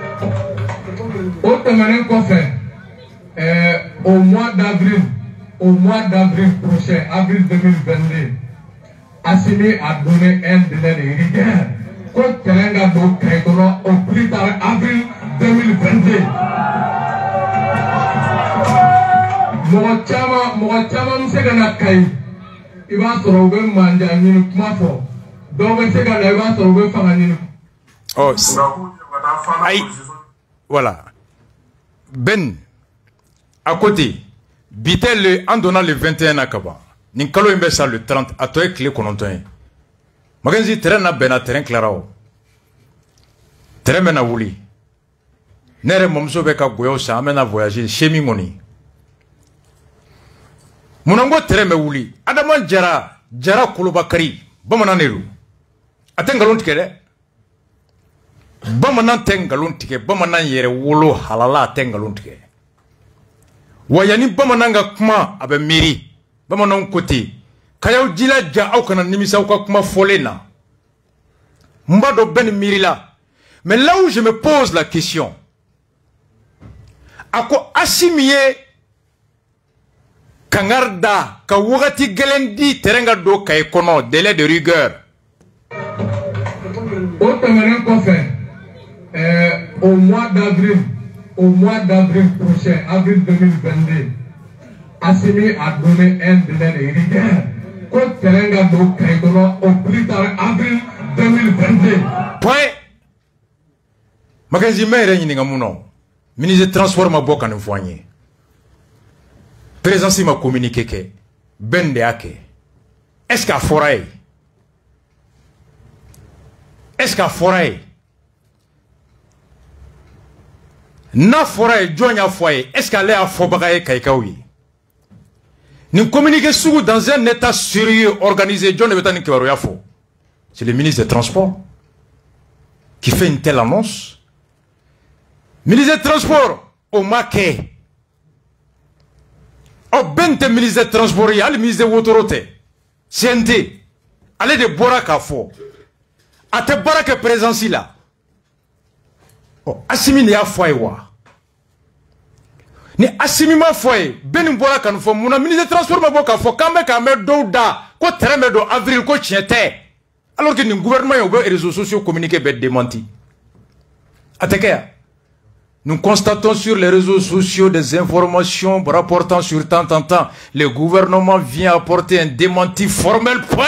o tɛmɛnen kɔfɛ au mois d'avril au mois d'avril prochain avril deux mille vingt-deux Assimi a donné un délai de rigueur ko terrain ka don kɛ dɔrɔn au plus tard avril deux mille vingt-deux mɔgɔ caman mɔgɔ caman bɛ se ka na Kayi i b'a sɔrɔ u bɛ manja ɲini kuma fɔ dɔw bɛ se ka na i b'a sɔrɔ u bɛ fanga ɲini. oh ayi voilà Ben à côté bi tɛ le an donna le vingt et un na ka ban nin kalo in bɛ sa le trente a tɔ ye tile kɔnɔntɔn ye Mackenzie terrain na bɛnna terrain tilara o terrain bɛ na wuli ne yɛrɛ mɔmuso bɛ ka goyaw san an bɛ na voyager chez min kɔni mun na n ko terrain bɛ wuli Adama Jara Jara Kolobakari bamanan de don ate ngalon tigɛ dɛ bamanan tɛ ngalon tigɛ bamanan yɛrɛ wolo halala tɛ ngalon tigɛ wa yani bamanan ka kuma a bɛ miiri bamanan ko ten k'aw jilaja aw kana nimisa aw ka kuma fɔlen na n b'a dɔn bɛɛ ni miiri la mais là où je me pose la question a ko Assimi ye kangari da ka wagati gɛlɛn di terrain ka don Kayi kɔnɔ délai de rigueur o tɛmɛnen kɔfɛ au mois d'avril au mois d'avril prochain avril deux mille vingt-deux Assimi a donné un délai de rigueur ko terrain ka don Kayi kɔnɔ au plus tard avril deux mille vingt-deux point Mackenzie mɛ yɛrɛ ɲininka mun na ministre transport ma bɔ ka nin fɔ an ye présidence ma communiqué kɛ bɛn de y'a kɛ est-ce qu'a fɔra ye est-ce qu'a fɔra ye n'a fɔra ye jɔn y'a fɔ a ye est-ce qu'ale y'a fɔbaga ye Kayikaw ye nin communiqué sugu dans un état sérieux organisé jɔn de bɛ taa nin kibaruya fɔ c'est le ministre des transports qui fait une telle annonce ministre des transports o ma kɛ o bɛn tɛ ministre des transports ye hali ministre des wotoro tɛ C N T ale de bɔra k'a fɔ a tɛ baara kɛ présidence la ɔ Assimi de y'a fɔ a ye wa ni Assimi ma fɔ a ye bɛɛ nin bɔra ka nin fɔ mun na ministre des transports ma bɔ k'a fɔ k'an bɛ k'an bɛ dɔw da ko terrain bɛ don avril ko tiɲɛ tɛ alors que nin gouvernement ye o bɛ réseaux sociaux communiqué bɛ démenti a tɛ kɛ yan. Nous constatons sur les réseaux sociaux des informations rapportant sur tant en temps. Le gouvernement vient apporter un démenti formel. Point.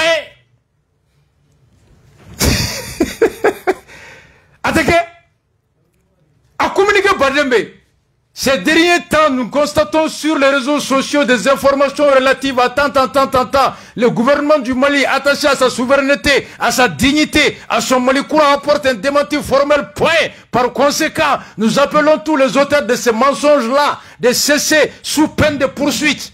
Attaqué. A communiqué par Dembé. Ces derniers temps, nous constatons sur les réseaux sociaux des informations relatives à tant, tant, tant, tant, tant. Le gouvernement du Mali, attaché à sa souveraineté, à sa dignité, à son Mali courant, apporte un démenti formel. Point. Par conséquent, nous appelons tous les auteurs de ces mensonges-là de cesser sous peine de poursuite.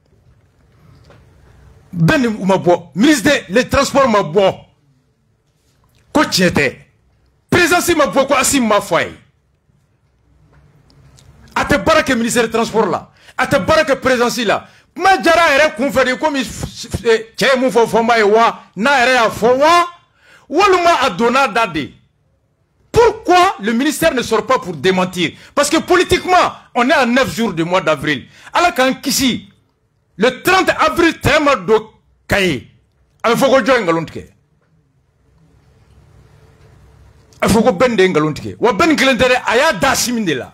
Ben Oumabo, ministre des Transports Mabo, Kotiete, président Mabo, Assimi Mafoy. A te barake ministère des transports là, a te barake présidence là. Ma jara ere conféré comme chez mon foma et wa na ere a fowa waluma a donna dade. Pourquoi le ministère ne sort pas pour démentir? Parce que politiquement, on est à neuf jours du mois d'avril. Alors quand ici, le trente avril, tema do Kayi, il faut que je ngalontike. Il faut que ben de ngalontike. Wa ben glendere aya da siminde là.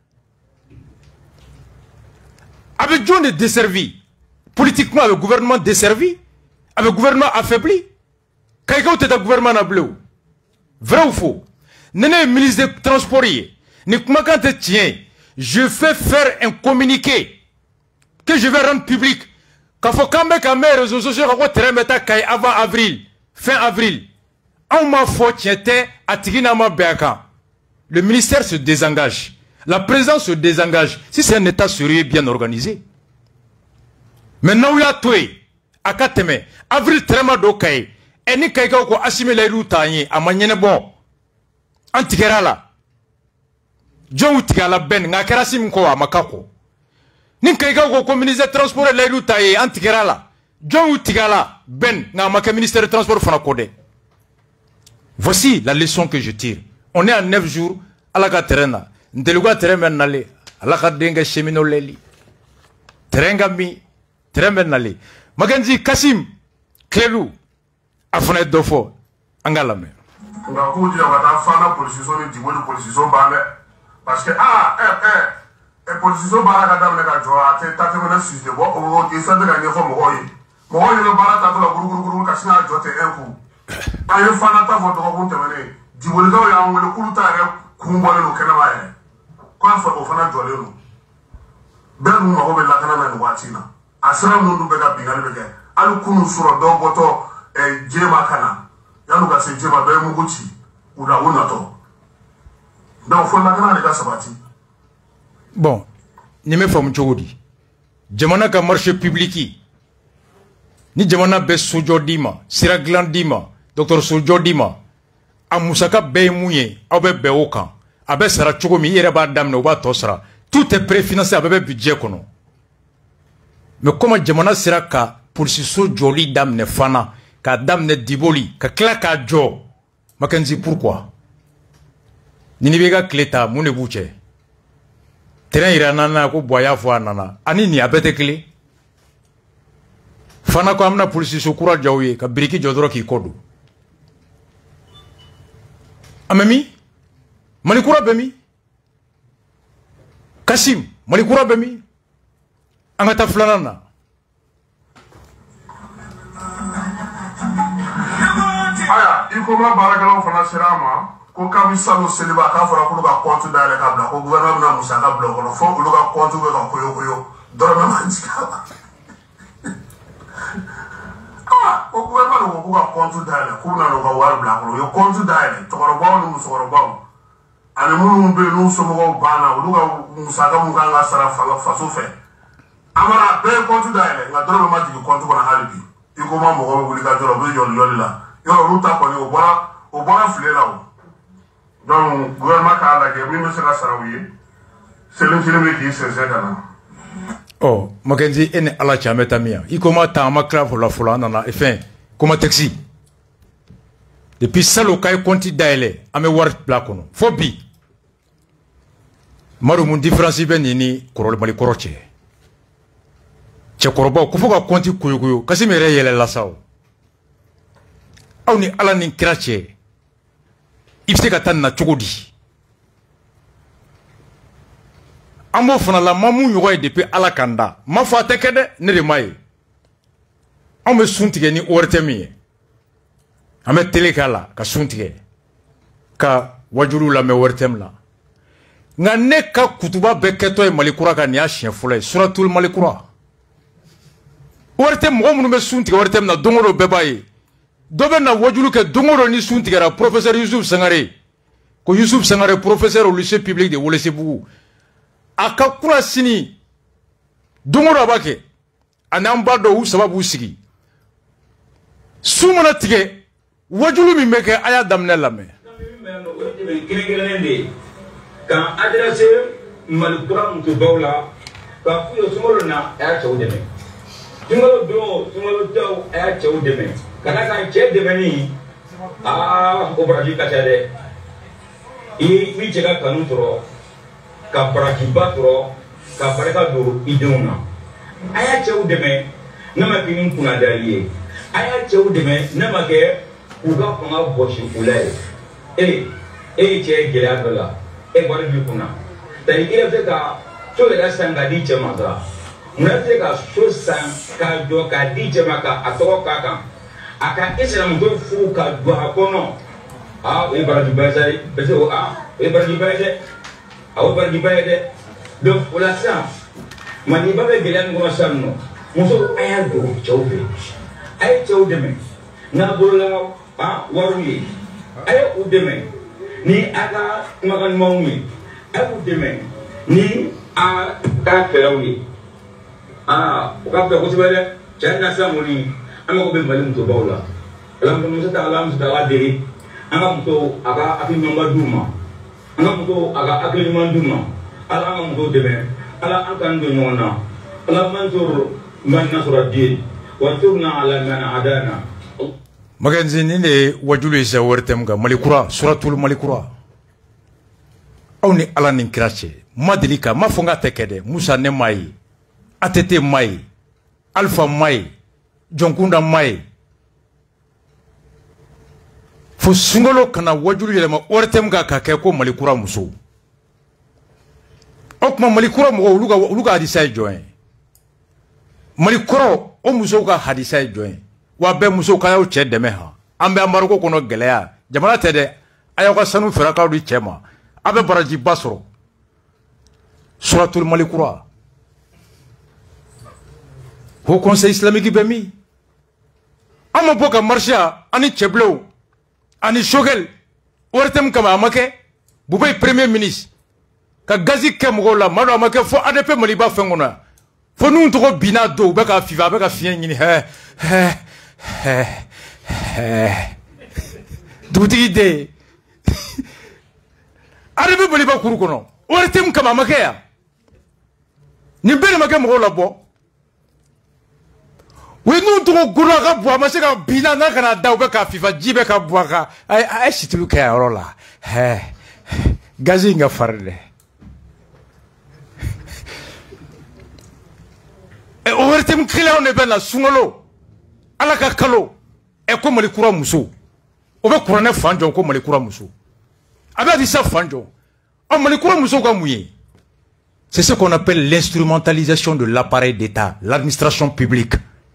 Avec John est desservi, politiquement avec le gouvernement desservi, avec le gouvernement affaibli, Kayikaw est un gouvernement à bleu. Vrai ou faux? N'est ministre des Transports, n'est pas quand tiens, je fais faire un communiqué que je vais rendre public. Quand faut quand même que mes réseaux sociaux avant avril, fin avril, on m'a fait à Tiginama Béaka. Le ministère se désengage. La présidence se désengage. Si c'est un état sérieux bien organisé. Maintenant, il y a tout. À Kateme, avril trema do Kayi. Et ni Kayikaw ko Assimi la routanye a manyene bon. Antikera la. John Utigala ben nga kerasim ko a makako. Ni Kayikaw ko ministre des transports la routaye antikera la. John Utigala ben nga maka ministère des transports fana kode. Voici la leçon que je tire. On est à neuf jours à la terrain. Ndeluga terrain nale. ala ka denga chemino leli terenga mi terembe nali maganzi Kasim Klelu afuna dofo angala me nga ko dia wata fana politisation ni diwolu politisation bale parce que ah eh eh e politisation bala ka damle ka jo ate tate mena suite bo o ke sa de ga ne fo mo oyi mo oyi no bala ta la guru guru guru ka sina jote enku ayo fana ta fo do ko temene diwolu do ya ngole kuluta re kumbole no kena bae kwa fo o fana jole no ben mo ko be la kana na watina asra no du be ga bingal be ga alu kunu suro do boto e jema kana yanu ka se jema be mu guti ula wona to donc fo la kana de ka sabati bon ni me fam chogodi jamana ka marché public ni jamana be sojo dima siraglan dima docteur Sojo dima a musaka bɛɛ ye mun ye aw bɛ bɛn o kan a bɛ sara cogo min i yɛrɛ b'a daminɛ o b'a tɔ sara tout est préfinancé a bɛɛ bɛ budget kɔnɔ mais comme jamana sera ka polisiso jɔli daminɛ fana k'a daminɛ diboli ka tila k'a jɔ Mackenzie pourquoi ni ni bɛ ka tile ta mun de b'u cɛ terrain yira nana ko bɔ a y'a fɔ a nana ani nin a bɛɛ tɛ kelen fana ko an bɛna polisiso kura jɔ u ye ka biriki jɔ dɔrɔn k'i kɔ don an bɛ min Mali kura bɛ min Kasim Mali kura bɛ min an ka taa filanan na aya i ko ma baarakɛlaw fana sera a ma ko kabi salo seliba k'a fɔra k'olu ka compte dayɛlɛ ka bila ko gouvernement bɛna musaka bila o kɔnɔ fo olu ka compte bɛ ka koyokoyo dɔrɔmɛ man jigin a la ah ko gouvernement de ko k'u ka compte dayɛlɛ k'u bɛna n'u ka wari bila a kɔnɔ u ye compte dayɛlɛ cɛkɔrɔbaw ni musokɔrɔbaw ani minnu bɛ yen n'u somɔgɔw banna olu ka musaka mun kan ka sara faso fɛ a mana bɛɛ ye compte dayɛlɛ nka dɔrɔmɛ ma jigin compte kɔnɔ hali bi i ko ma mɔgɔ bɛ wuli ka jɔ u bɛ yɔli yɔli la yɔrɔ olu ta kɔni o bɔra o bɔra file la o donc gouvernement k'a lajɛ min bɛ se ka sara u ye selen kelen bɛ k'i sɛnsɛn ka na. ɔ Mackenzie e ni ala cɛ an bɛ taa min yan i ko ma ta an ma tila fɔlɔ fɔlɔ an nana fɛn kɔma taxi depuis salon k'a ye compte dayɛlɛ an bɛ wari bila kɔnɔ fo bi Madu mun différence bɛ nin ni kɔrɔlen Mali kɔrɔ cɛ cɛkɔrɔbaw ko fo ka compte koyokoyo Kassim yɛrɛ yɛlɛla sa o aw ni ala ni kira cɛ i bɛ se ka taa nin na cogo di an b'o fana la ma mun ɲɔgɔn ye depuis ala kan da ma fɔ a tɛ kɛ dɛ ne de m'a ye anw bɛ sun tigɛ ni wari tɛ min ye an bɛ télé k'a la ka sun tigɛ ka wajuluw lamɛn wari tɛ min la nka ne ka kutuba bɛɛ kɛtɔ ye Mali kura kan nin y'a siɲɛ fɔlɔ ye suratul Mali kura wari tɛ mɔgɔ minnu bɛ sun tigɛ wari tɛ min na don o don bɛɛ b'a ye dɔ bɛ na wajulu kɛ don o don ni sun tigɛra professeur Yusuf Sangare ko Yusuf Sangare professeur au lycée public de Welesebugu a ka kura sini don o don a b'a kɛ ani an ba dɔw u saba b'u sigi su mana tigɛ wajulu min bɛ kɛ a y'a daminɛ lamɛn. K'an adressé Mali kura musobaw la k'a f'u ye sunkalo na a y'a cɛw dɛmɛ sunkalo don sunkalo tɛw a y'a cɛw dɛmɛ ka d'a kan cɛ dɛmɛni aa o baraji ka ca dɛ i b'i cɛ ka kanu sɔrɔ ka barajiba sɔrɔ ka barika don i denw na a y'a cɛw dɛmɛ ne ma kɛ ni kunnadali ye a y'a cɛw dɛmɛ ne ma kɛ u ka fanga bɔsi u la ye e e ye cɛ gɛlɛya dɔ la e wari b'i kunna tari i yɛrɛ bɛ se ka so yɛrɛ san k'a di cɛ ma dɔrɔn mun yɛrɛ bɛ se ka so san k'a jɔ k'a di cɛ ma ka a tɔgɔ k'a kan a ka i sinamuso furu ka don a kɔnɔ aa o ye barajiba ye sa bɛ se o aa o ye barajiba ye dɛ a o ye barajiba ye dɛ donc o la sisan Maliba bɛ gɛlɛya min kɔnɔ sisan nɔ muso a y'a don cɛw fɛ a ye cɛw dɛmɛ n'a bolola aa wariw ye a ye u dɛmɛ ni a ka kumakan ɲumanw ye a y'u dɛmɛ ni a ka fɛɛrɛw ye aa o ka fɛ kosɛbɛ dɛ cɛ na sisan kɔni an mago bɛ Mali musobaw la ala muso ta ala muso ta ala dege an ka muso a ka hakili ɲumanba d'u ma an ka muso a ka hakili ɲuman d'u ma ala an ka muso dɛmɛ ala an k'an don ɲɔgɔn na ala mansur man nasra din wa turna ala man adana. Mackenzie ni de wajulu isa wertem ga Mali kura suratul Mali kura aw ni ala ni kira cɛ ma deli ka ma fɔ n ka tɛ kɛ dɛ Musa ne ma ye A T T ma ye Alpha ma ye Jɔnkunda ma ye fo sunkalo kana wajulu yɛlɛma wertem ga ka kɛ ko Mali kura muso o kuma Mali kura mɔgɔ olu ka olu ka hadisa ye jɔn ye Mali kɔrɔ o musow ka hadisa ye jɔn ye wa bɛɛ musow ka y'aw cɛ dɛmɛ ha an bɛ embargo kɔnɔ gɛlɛya jamana tɛ dɛ a y'aw ka sanu fɛrɛkaw di cɛ ma a bɛ barajiba sɔrɔ suratul Mali kura Haut Conseil islamique bɛ min an ma bɔ ka marsiya ani cɛbilew ani Choguel wari tɛ min kama a ma kɛ Bubey premier ministre ka gazi kɛ mɔgɔw la Madu a ma kɛ fo A D P Maliba fɛn kɔnɔ fo n'u tɔgɔ binna don u bɛ ka fifa a bɛ ka fiɲɛ ɲini hɛ hɛ hɛ hɛ dugutigi den ale bɛ boli ba kuru kɔnɔ wari tɛ mun kama a ma kɛ yan nin bɛɛ de ma kɛ mɔgɔw la bɔ u ye ninnu tɔgɔ golo ka bɔ a ma se ka bin na n'a kana da u bɛ ka fifa ji bɛ ka bɔ a kan a ye a ye situlu kɛ a yɔrɔ la hɛ gazi in ka farin dɛ o wari tɛ mun kiliyanw de bɛ na sunkalo ala ka kalo ɛ ko mali kura muso o bɛ kuranɛ fan jɔ ko mali kura muso a bɛ di sa fan jɔ ɔ mali kura muso ka mun ye c'est ce qu'on appelle l'instrumentalisation de l'appareil d'État l'administration publique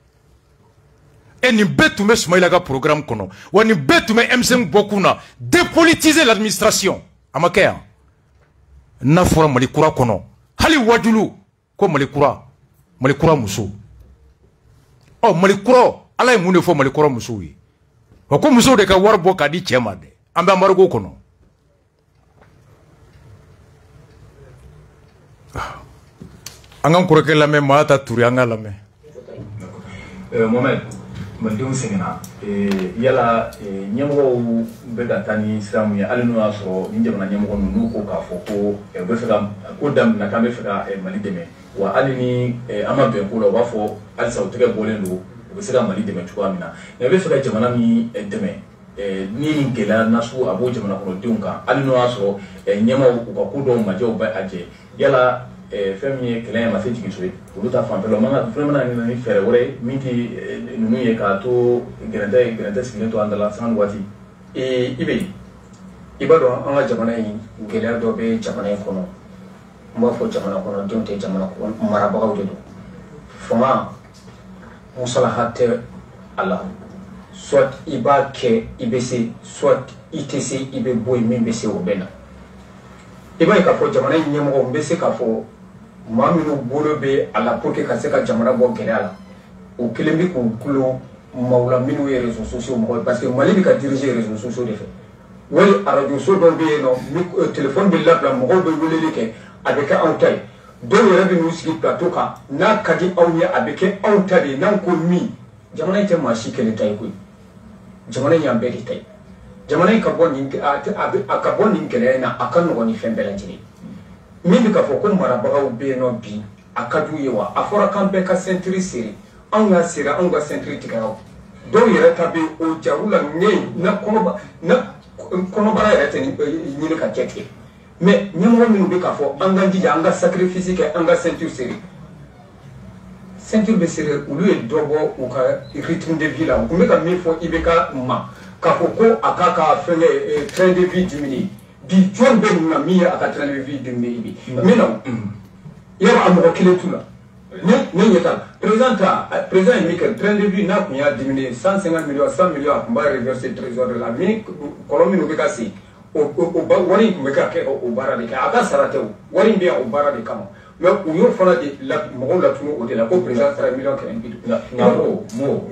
et nin bɛɛ tun bɛ Sumayila ka programme kɔnɔ wa nin bɛɛ tun bɛ M cinq bɔ kun na dépolitiser l'administration a ma kɛ yan n'a fɔra mali kura kɔnɔ hali wajulu ko mali kura mali kura muso ɔ mali kura ala ye mun de fɔ mali kura musow ye o ko musow de ka wari bɔ k'a di cɛ ma dɛ an bɛ embargo kɔnɔ an ka kɔrɔkɛ lamɛn maa ta turi an ka lamɛn Mohamed malidenw sɛgɛnna yala ɲɛmɔgɔw bɛ ka taa ni sira mun ye hali n'o y'a sɔrɔ ni jamana ɲɛmɔgɔ ninnu ko k'a fɔ ko u bɛ fɛ ka ko daminɛ k'an bɛ fɛ ka mali dɛmɛ wa hali ni an ma bɛn ko la u b'a fɔ halisa u tɛgɛ bɔlen don u bɛ se ka mali dɛmɛ cogoya min na mɛ u bɛ fɛ ka jamana min dɛmɛ ni nin gɛlɛya nasugu a b'o jamana kɔnɔdenw kan hali n'o y'a sɔrɔ ɲɛmɔgɔw u ka ko dɔw majɛw bɛ a jɛ yala fɛn min ye kɛlɛ ye ma se jigin so ye olu ta fanfɛla o man fɛn mana ni fɛɛrɛ wɛrɛ ye min tɛ ninnu ye k'a to gɛrɛntɛ gɛrɛntɛ sigilen to an dala san waati i bɛ yen i b'a dɔn an ka jamana in gɛlɛya dɔ bɛ jamana in kɔnɔ n b'a fɔ jamana kɔnɔdenw tɛ jamana marabagaw de don fanga musalaha tɛ a la soit i b'a kɛ i bɛ se soit i tɛ se i bɛ bɔ yen min bɛ se o bɛ na i b'a ye k'a fɔ jamana in ɲɛmɔgɔ n bɛ se k'a fɔ maa minnu bolo bɛ a la pour que ka se ka jamana bɔ gɛlɛya la o kelen bɛ k'u tulo maaw la minnu ye réseaux sociaux mɔgɔ ye parce que mali bɛ ka diriger réseaux sociaux de fɛ wali arajo so dɔw bɛ yen nɔ téléphone bɛ labila mɔgɔw bɛ weleli kɛ a bɛ kɛ anw ta ye dɔw yɛrɛ bɛ n'u sigi plateau kan n'a ka di aw ye a bɛ kɛ anw ta de ye n'an ko min jamana in tɛ maa si kelen ta ye koyi jamana in y'an bɛɛ de ta ye jamana in ka bɔ nin a ka bɔ nin gɛlɛya in na a ka nɔgɔn ni fɛn bɛɛ lajɛlen min bɛ k'a fɔ ko marabagaw bɛ yen nɔ bi a ka d'u ye wa a fɔra k'an bɛɛ ka ceinture seri anw y'a seri anw ka ceinture tigɛra dɔw yɛrɛ ta bɛ o jaru la ɲɛ na kɔnɔba na kɔnɔbara yɛrɛ tɛ ɲini ka jɛ tigɛ mais ɲɛmɔgɔ minnu bɛ k'a fɔ an ka jija an ka sacrifice kɛ an ka ceinture seri ceinture bɛ seri olu ye dɔ bɔ u ka rythme de vie la u tun bɛ ka min fɔ I B K ma k'a fɔ ko a k'a ka fɛngɛ train de vie diminuer bi jɔn bɛ ninnu na min ye a ka train de vie diminuer bi min na yɔrɔ a mɔgɔ kelen t'u la ne ne ɲɛ t'a la président ta président ye min kɛ train de vie n'a tun y'a diminuer cent cinquante millions cent millions a tun b'a reverser trésor de la min kɔlɔn minnu bɛ ka se o o wari in tun bɛ ka kɛ o baara de kɛ a ka sara tɛ o wari in bɛ yan o baara de kama mais u y'o fana de la mɔgɔw latunu o de la ko président sara million kɛmɛ bi duuru nka o m'o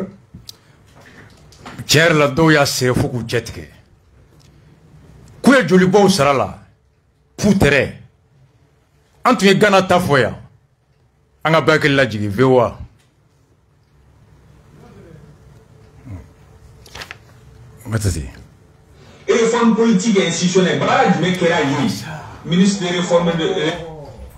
tiɲɛ yɛrɛ la dɔw y'a sɛgɛn fo k'u cɛ tigɛ k'u ye jolibɔw sara la fu tɛrɛ an tun ye Gana ta fɔ yan an ka bɛɛ hakili lajigin V O A n ka tɛ réforme politique et institutionnelle bara jumɛn kɛra yen ministre de réforme de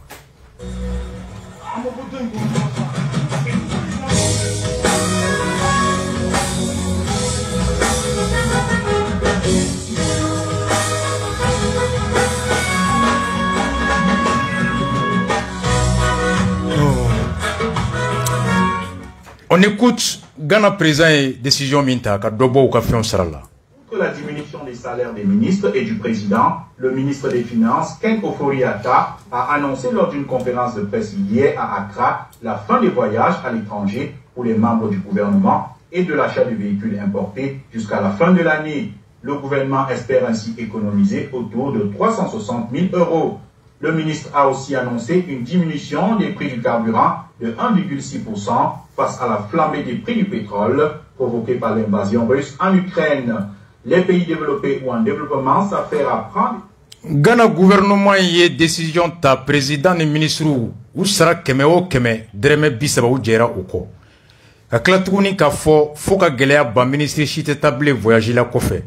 On écoute Ghana président et décision minta ka dobo ou ka fion sarala. La diminution des salaires des ministres et du président, le ministre des Finances, Ken Ofori-Atta, a annoncé lors d'une conférence de presse hier à Accra la fin des voyages à l'étranger pour les membres du gouvernement et de l'achat de véhicules importés jusqu'à la fin de l'année. Le gouvernement espère ainsi économiser autour de trois cent soixante mille euros. Le ministre a aussi annoncé une diminution des prix du carburant de un virgule six pour cent face à la flambée des prix du pétrole provoquée par l'invasion russe en Ukraine. Les pays développés ou en développement s'affairent à prendre. Ghana gouvernement y est décision ta président et ministre ou sera keme o keme dreme bisaba ou jera ou ko. Ka kila tuguni ka fo fo ka gɛlɛya ba ministre si tɛ tabile voyager la kɔfɛ.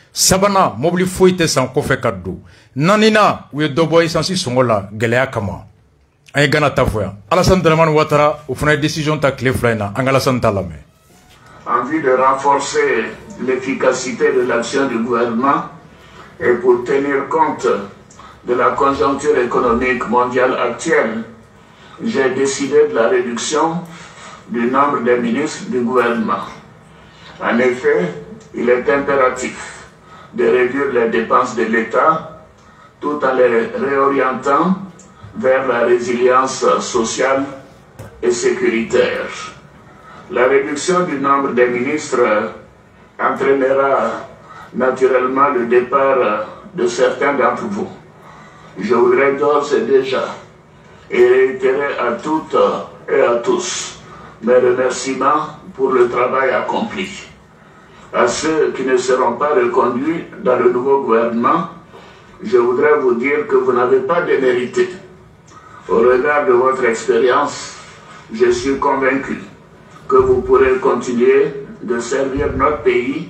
sabana mobili foyi tɛ san kɔfɛ ka don nanina u ye dɔ bɔ essence sɔngɔ la gɛlɛya kama an ye Gana ta fɔ yan Alassane Dramane Ouattara o fana ye décision ta tile fila in na an ka Alassane ta lamɛn. En vue de renforcer l'efficacité de l'action du gouvernement et pour tenir compte de la conjoncture économique mondiale actuelle, j'ai décidé de la réduction du nombre des ministres du gouvernement. En effet, il est impératif de réduire les dépenses de l'État tout en les réorientant vers la résilience sociale et sécuritaire. La réduction du nombre des ministres entraînera naturellement le départ de certains d'entre vous. Je voudrais d'ores et déjà et réitérer à toutes et à tous mes remerciements pour le travail accompli. À ceux qui ne seront pas reconduits dans le nouveau gouvernement, je voudrais vous dire que vous n'avez pas démérité. Au regard de votre expérience, je suis convaincu que vous pourrez continuer de servir notre pays.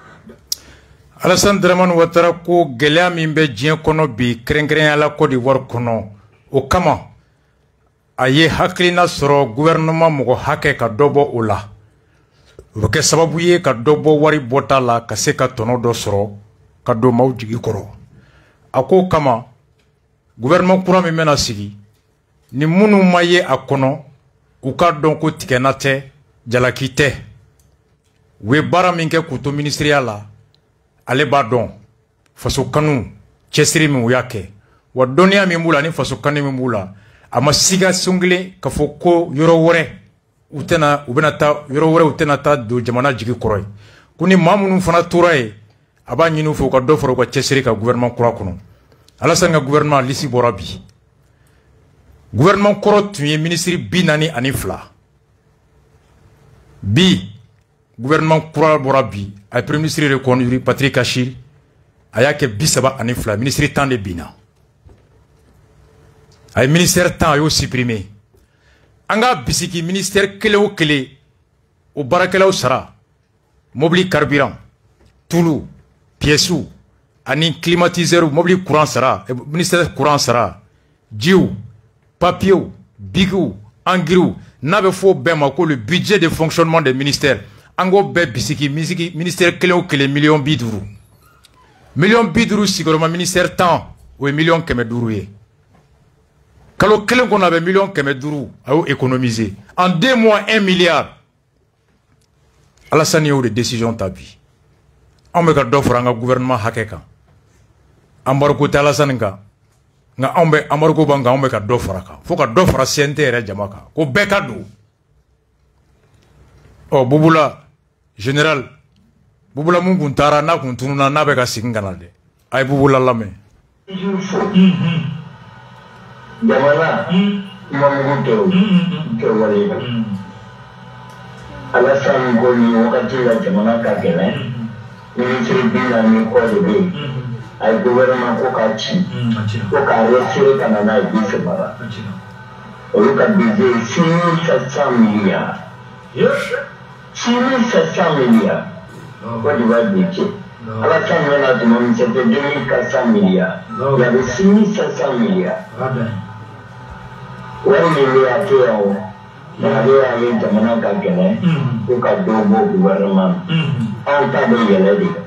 Alassane Dramane Ouattara ko gɛlɛya min bɛ diɲɛ kɔnɔ bi kɛrɛnkɛrɛnya la Côte d'Ivoire kɔnɔ o kama a ye hakilina sɔrɔ gouvernement mɔgɔ hakɛ ka dɔ bɔ o la o bɛ kɛ sababu ye ka dɔ bɔ wari bɔta la ka se ka tɔnɔ dɔ sɔrɔ ka don maaw jigi kɔrɔ a ko kama gouvernement kura min bɛna sigi ni minnu ma ye a kɔnɔ u ka dɔn ko tigɛna tɛ jalaki tɛ u ye baara min kɛ k'u to ministériya la ale b'a dɔn faso kanu cɛsiri min u y'a kɛ wa dɔnniya min b'u la ni faso kanu min b'u la a ma siga songelen ka fɔ ko yɔrɔ wɛrɛ u tɛna u bɛna taa yɔrɔ wɛrɛ u tɛna taa don jamana jigi kɔrɔ ye ko ni maa minnu fana tora ye a b'a ɲini u fɛ u ka dɔ fara u ka cɛsiri ka gouvernement kura kɔnɔ Alassane ka gouvernement lisi bɔra bi gouvernement kɔrɔ tun ye ministre bi naani ani fila bi gouvernement kura bɔra bi a ye premier ministre reconduire Patrick Kachir a y'a kɛ bi saba ani fila ministre tan de binna a ye ministère tan a y'o supprimer an ka bisiki ministère kelen o kelen o baarakɛlaw sara mobili carburant tulu pièces ani climatiseur mobili courant sara ministère courant sara jiw papiers bigiw engrais n'a bɛ fɔ bɛɛ ma ko le budget de fonctionnement des ministères an k'o bɛɛ bisiki ministère kelen o kelen miliyɔn bi duuru miliyɔn bi duuru sigiyɔrɔma ministère tan o ye miliyɔn kɛmɛ duuru ye kalo kelen kɔnɔ a bɛ miliyɔn kɛmɛ duuru a y'o économiser en deux mois un milliard Alassane y'o de décision ta bi anw bɛ ka dɔ fara an ka gouvernement hakɛ kan embargo tɛ Alassane kan nka anw bɛ embargo b'an kan anw bɛ ka dɔ fara kan fo ka dɔ fara C N T yɛrɛ jama kan ko bɛɛ ka don ɔ Bubula général Bubula mun kun taara n'a kun tununa n'a bɛ ka segin ka na dɛ a ye Bubula lamɛn. Jamana mamugu tɛ o tɛ wale ye Alassane ko nin wagati la jamana ka gɛlɛn ministre bi naani kɔ de bɛ yen a ye gouvernement ko k'a ci ko k'a resserrer ka na n'a ye bi saba olu ka budget six mille sept cent milliards six mille sept cent milliards Côte d'Ivoire budget Alassane mena tuma min c'était deux mille quatre cents milliards il y avait six mille sept cents milliards wari min bɛ a to yan o ale y'a ye jamana ka gɛlɛn ko ka dɔ bɔ gouvernement anw ta bɛ yɛlɛ de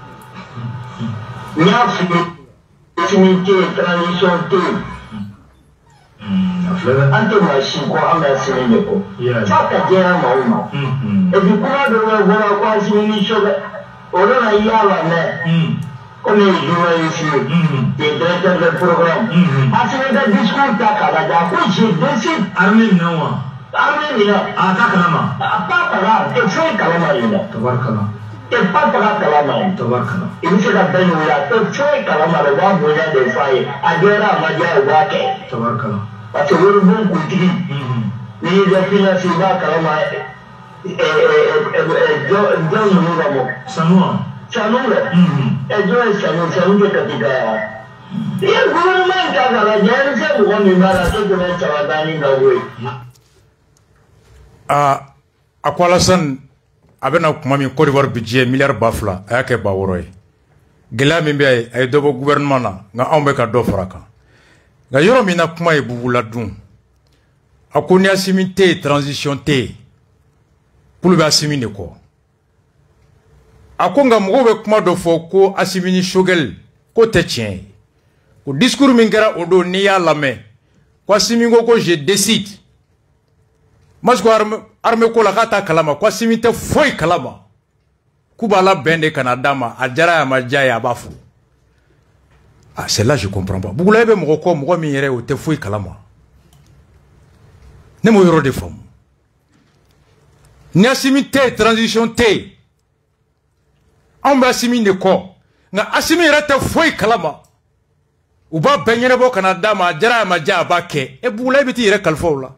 n y'a f'i ye sini tɛ yen transition tɛ yen an tɛ maa si kɔ an bɛ sini de kɔ f'a ka diɲɛ maaw ma et puis kuma dɔ bɛ fɔra ko an sini ni sɔbɛ o nana yaala mɛ comme les journalistes, les directeurs de programme, à ce moment de discours d'Akala, j'ai décidé. Armée non. Armée non. Ah, Takalama. Pas Kala, et fait Kalama. Tabarkala. Et pas Kalama. Tabarkala. Il se l'a bien eu là, et fait Kalama, le roi Bouya de Faye, Adera Madia Wake. Tabarkala. Parce que le bon country, il a financé Kalama, et John Mouramo. Sanoa. Sanoa. Et John Sanoa, Sanoa Katika. Il y a le gouvernement qui a la guerre, c'est pour qu'on ait la tête de mettre la banane dans le Ah, a ko Alassane a bɛna kuma min Côte d'Ivoire budget milliard ba fila a y'a kɛ ba wɔɔrɔ ye gela min be ay dobo gouvernement na nga ambe ka do fraka nga yoro mina kuma e bubula dun akoni asimite transition te pour be asimine ko akonga mo be kuma do fo ko asimini shogel ko te tien ko discours min gara odo ni ya lame ko asimingo ko je décide mas ko arme arme ko la kata kalama ko asimite foi kalama Kubala bende kanadama adjara ya majaya bafu. Ah, c'est là je comprends pas. Bougoula ebe moko moko mi yere o te fui kalama. Ne mo yoro de fam. Ni asimi te transition te. Amba asimi ne ko. Na asimi yere te fui kalama. Uba benyere bo kanadama adjara ya majaya bake. E bougoula ebe ti yere kalfo la.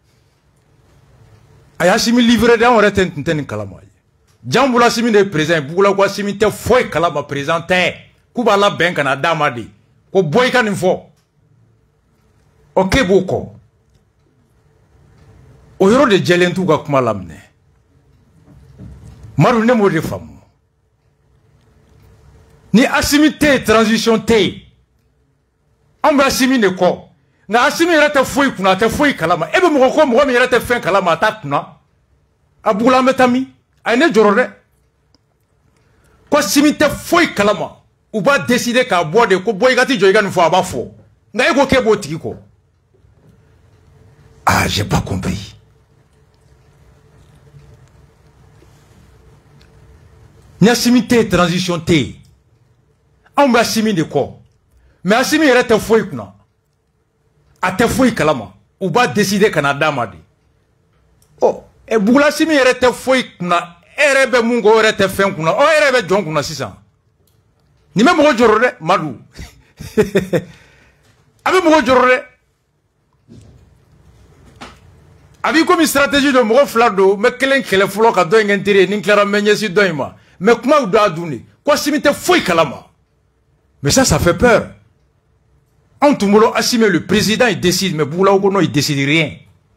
Ay asimi livre de on rete nteni kalama. Jamboula simi de président Bougoula kwa simi te foi kalama président te kuba la benka na damadi ko boy kan info ok boko o yoro de jelentu ga kuma lamne maru ne mo de famu ni asimi te transition te amba asimi ne ko na asimi rete foi kuna te foi kalama ebe mo ko mo mi rete fen kalama ta kuna abula metami aine jorore ko simite foi kalama ou ba décider ka boire ko boy gati joy gan fo aba fo na ego ke bo tiki ko. Ah, j'ai pas compris. Nya simite transition te on ba simi de ko mais asimi yere te foi kuna a te foi kalama ou ba décider Canada madi oh e bugula simi yere te foi kuna erebe mungo ere te fen kuna o erebe jon kuna sisan ni me mo jorore madu abi mo jorore abi comme stratégie de mo flado me kelen kele flo ka do ngentire ni clara menyesi doima me kuma do aduni ko simite foi kalama mais ça ça fait peur. En tout molo assumer le président il décide mais bugula ko no il décide rien.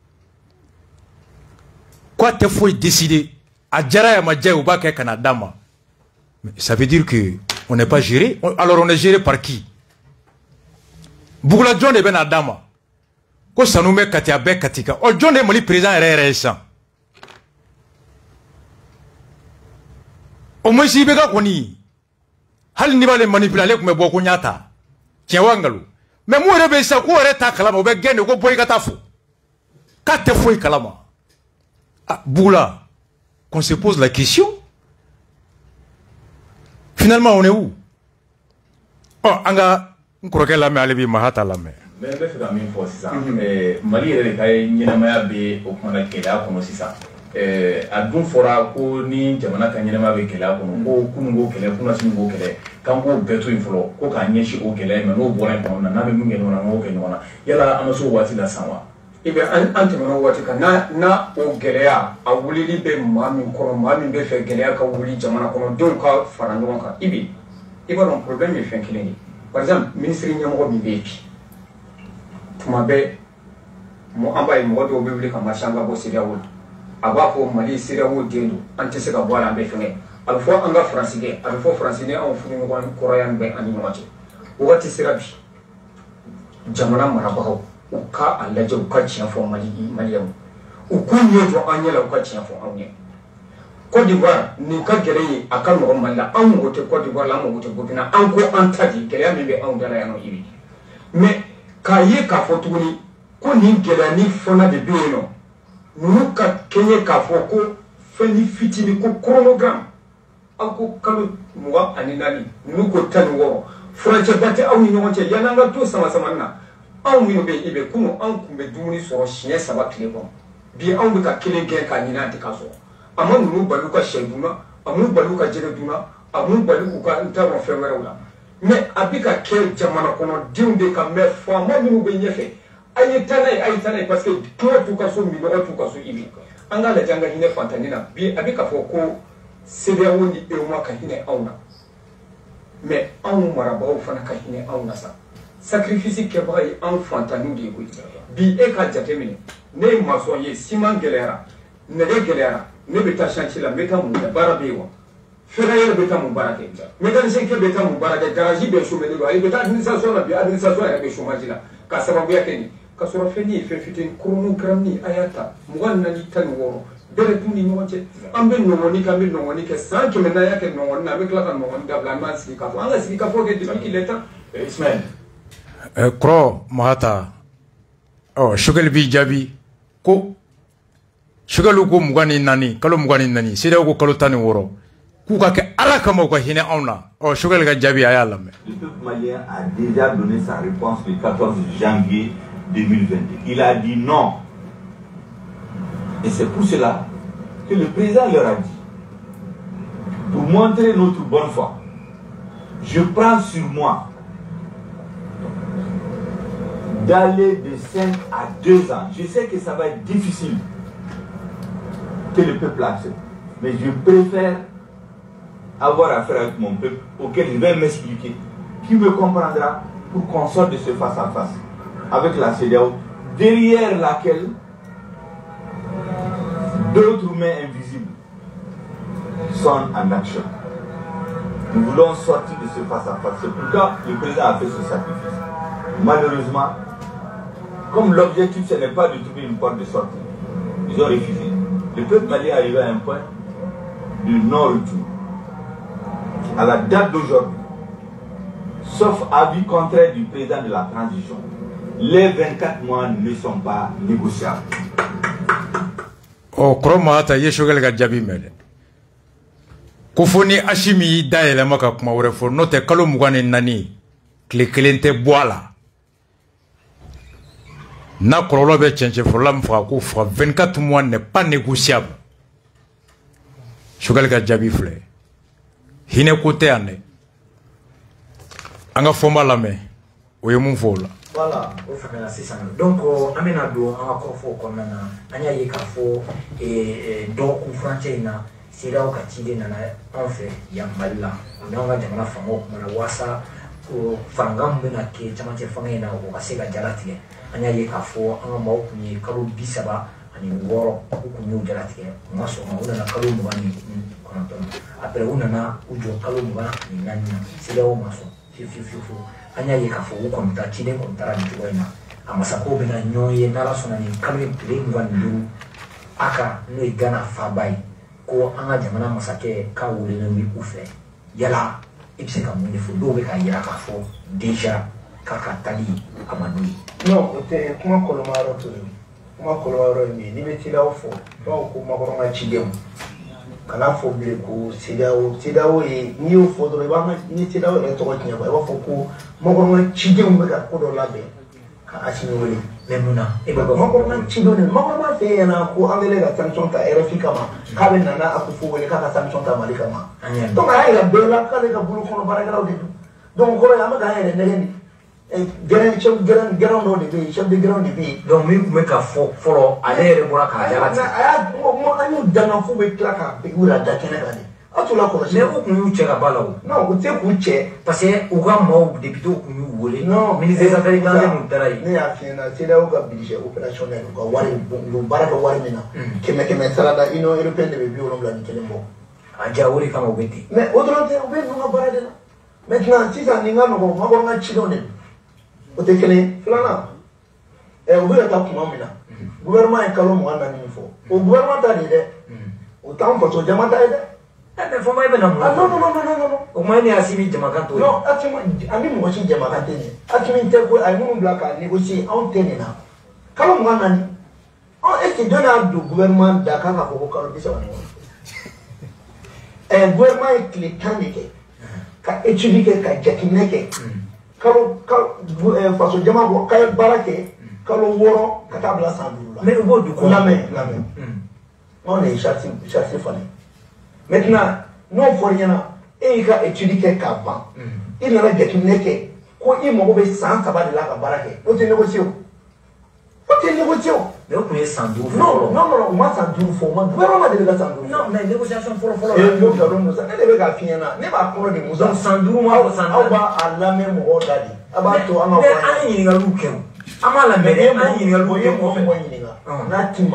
Quoi te faut décider à Djara Madja ou Baka Kanadama. Ça veut dire que on n'est pas géré. Alors on est géré par qui? Bougoula John et Ben Adama. Ko Sanoume Katia Bek Katika. Oh John est mon président récent. Au moins si Bega Koni. Hal ni va les manipuler comme Boko Nyata. Tiens Wangalou. Mais moi rebe sa ko reta kalama o be gene ko boy katafo. Kate foi kalama. Ah, Boula, qu'on se pose la question. Finalement, on est où? Oh, anga, on croit que la mer allait bien mahata la mer. Mais le fait d'avoir une fois, c'est ça. Mali est le cas, il y a un peu au point de Kela, comme c'est ça. À deux fois, on y jamana kanyama avec Kela, on kungo Kela, on a singo Kela. Quand on beto une fois, on a nié chez au Kela, mais on voit un peu, on a n'avait mungé, on a mungé, on a. Il y a la amaso wati la sawa. Ibe antemano wati ka na na o geleya a wulili be mami kono mami be fe geleya ka wuli jamana kono don ka fara ɲɔgɔn kan ibi iba don problème ye fɛn kelen ye par exemple ministre ɲɛmɔgɔ min be yen bi tuma bɛɛ mo an b'a ye mɔgɔ dɔw bɛ wuli ka marché an ka bɔ CEDEAO la a b'a fɔ Mali CEDEAO den don an tɛ se ka bɔ a la an bɛ fɛngɛ a bɛ fɔ an ka faransi kɛ a bɛ fɔ faransi ni anw furu ɲɔgɔn kɔrɔ yan bɛ an ni ɲɔgɔn cɛ wagati sera bi jamana marabagaw u ka a lajɛ u ka tiɲɛ fɔ Mali maliyɛnw u k'u ɲɛ jɔ an ɲɛ la u ka tiɲɛ fɔ anw ɲɛ Côte d'Ivoire nin ka gɛlɛn ye a ka nɔgɔn Mali la anw mago tɛ Côte d'Ivoire la an mago tɛ Burkina an ko an ta de gɛlɛya min bɛ anw da la yan nɔ i bi mais k'a ye k'a fɔ tuguni ko nin gɛlɛya ni fana de bɛ yen nɔ ninnu ka kɛɲɛ k'a fɔ ko fɛn ni fitinin ko chronogramme aw ko kalo mugan ani naani ninnu ko tan ni wɔɔrɔ furancɛba tɛ aw ni ɲɔgɔn cɛ yan'an ka to sama sama na anw minnu bɛ yen i bɛ kunun anw tun bɛ dumuni sɔrɔ siɲɛ saba tile kɔnɔ bi anw bɛ ka kelen gɛn k'a ɲini an tɛ k'a sɔrɔ a ma ninnu bali u ka sɛ dunna a m'u bali u ka jɛgɛ dunna a m'u bali u ka n t'a dɔn fɛn wɛrɛw la mais a bɛ ka kɛ jamana kɔnɔdenw de kan mais faama minnu bɛ ɲɛfɛ a ye taa n'a ye a ye taa n'a ye parce que kuma t'u ka so minɔgɔ t'u ka so i bi an k'a lajɛ an ka hinɛ fantanni na bi a bɛ k'a fɔ ko CEDEAO ni E U M A ka hinɛ anw na mais anw marabagaw fana ka hinɛ anw na sa sacrifice kɛbaga ye anw fantanniw de ye koyi bi e ka jateminɛ ne ye maçon ye ciment gɛlɛyara nɛgɛ gɛlɛyara ne bɛ taa chantier la n bɛ taa mun kɛ baara bɛ yen wa Ferrailleur beta Moubarak. Mécanicien qui beta Moubarak, garage bien chômé de loi. Il beta administration la administration avec chômage là. Kasababia Keni. Kasora Feni, fait une couronne crani, ayata, Mouanani Tanworo. Beretuni Noche, Amben Nomoni, Camille Nomoni, cinq Menaya que non avec la Nomon d'Ablaman Sika. Unless we can forget the letter. Ismail. Kro Mahata. Oh, Sugar B Jabi. Ko Sugalu ko Mugani Nani, Kalo Mugani Nani, Sida ko Kalotani Woro. Kuka ke Arakamo ko hine auna. Oh, Sugar Jabi Ayalame. Le peuple malien a déjà donné sa réponse le quatorze janvier deux mille vingt-deux. Il a dit non. Et c'est pour cela que le président leur a dit, pour montrer notre bonne foi, je prends sur moi d'aller de cinq à deux ans. Je sais que ça va être difficile que le peuple accepte, mais je préfère avoir affaire avec mon peuple auquel je vais m'expliquer, qui me comprendra pour qu'on sorte de ce face à face avec la C E D E A O, derrière laquelle d'autres mains invisibles sont en action. Nous voulons sortir de ce face à face. C'est pourquoi le président a fait ce sacrifice. Malheureusement, comme l'objectif ce n'est pas de trouver une porte de sortie, ils ont refusé. Le peuple malien est arrivé à un point de non-retour. À la date d'aujourd'hui, sauf avis contraire du président de la transition, les vingt-quatre mois ne sont pas négociables. Oh, Kromata, Yeshogal Gajabi Mede. Kofoni Ashimi Daele Maka Kumawre for note Kalumugani Nani, Cleclente Boala. Na Krolobe Chenche for Lamfa Koufra, vingt-quatre mois n'est pas négociable. Shogal Gajabi Fle. Hine Kote Ane. Anga Foma Lame. Oyemun Fola. Voilà, au final, c'est ça. Donc, on a encore faux comme on a un faux et donc, on franchit na c'est là où Katide n'a en fait, il y a mal là. On a un diamant famo, on a wasa, ou fangam bena qui chamate fangena ou assez la jalati. On a yé kafo, un mot ni kalu bisaba, ani woro, ou ni jalati. Moi, on a kalu mani, après on a ujo kalu mani, nani, c'est là où maçon, fifu fifu. Anya ye kafo ukonta chide kontara njuwaina amasako bena nyoye nala sona ni kalwe plengwa ndu aka no igana fabai ko anga jamana masake ka wule no wi ufe yala ipse ka munde fu do be ka yira kafo deja kaka tali amanui no te kuma kolomaro to kuma kolomaro ni ni betila ofo to ko makoronga chidem kana fo bile ko sidao sidao e ni o fo do ba ni sidao e to ko nya ba fo ko mo ko ma chide mo ga ko do labe ka asini wole memuna e ba mo ko ma chido ne mo ko ma fe na ko angele ga sanction ta R F I kama ka be nana aku fo wole ka ka sanction ta malika ma to ga ila bela ka le ka bulu ko no baraga o de donc ko ya ma ga ene ne ni e geren chef geren geren no de be chef de geren de be donc mi me ka fo folo ale re bora ka ya na aya mo anyu dana fu be kla ka be ura da kene ga de atula ko mais o kunu che ga balawo non o te ku che parce que o ga mo député o kunu wole non ministre des affaires étrangères mo tarai ne ya fina c'est là o ga budget opérationnel ko wari lo baraka wari mina keme keme salada ino européen de bi o lo la ni kele mo aja wori kama o beti mais autrement te o be no barade na maintenant si ça ninga no ko ma ko nga chido ne o te kele flana e o be ta kuma mina gouvernement e kalo mo anda ni fo o gouvernement ta de o tam ko to jama ta de mais faut pas y venir. Ah non, non, non, non, non, non. Au moins, il y a six mille diamants. Non, actuellement, ami moi aussi diamants. Actuellement, tu vois, ami mon black a négocié en tenena. Quand on a nani, on est donné à du gouvernement Dakar à Boko Karobi ça va. Un gouvernement est les candidats, qu'a étudié, qu'a jakiné, quand quand face au diamant, quand baraké, quand on voit, quand tabla sans doute. Mais au bout du coup, la main, la main. On est chassé, chassé fallait. Maintenant, non faut rien et il a étudié qu'avant. Il n'a pas dit quoi il m'a envoyé sans savoir de la cabarake. On te négocie. On te négocie. Mais on peut sans doute. Non, non, non, moi sans doute faut moi. Vraiment de la sans doute. Non, mais négociation pour le et nous allons nous ça. Ne devait pas finir là. Ne pas prendre de nous. Sans doute moi sans doute. On va à la même ordre. Abato ama. Mais aïe ni galuke. Ama la mais aïe ni galuke. Natima.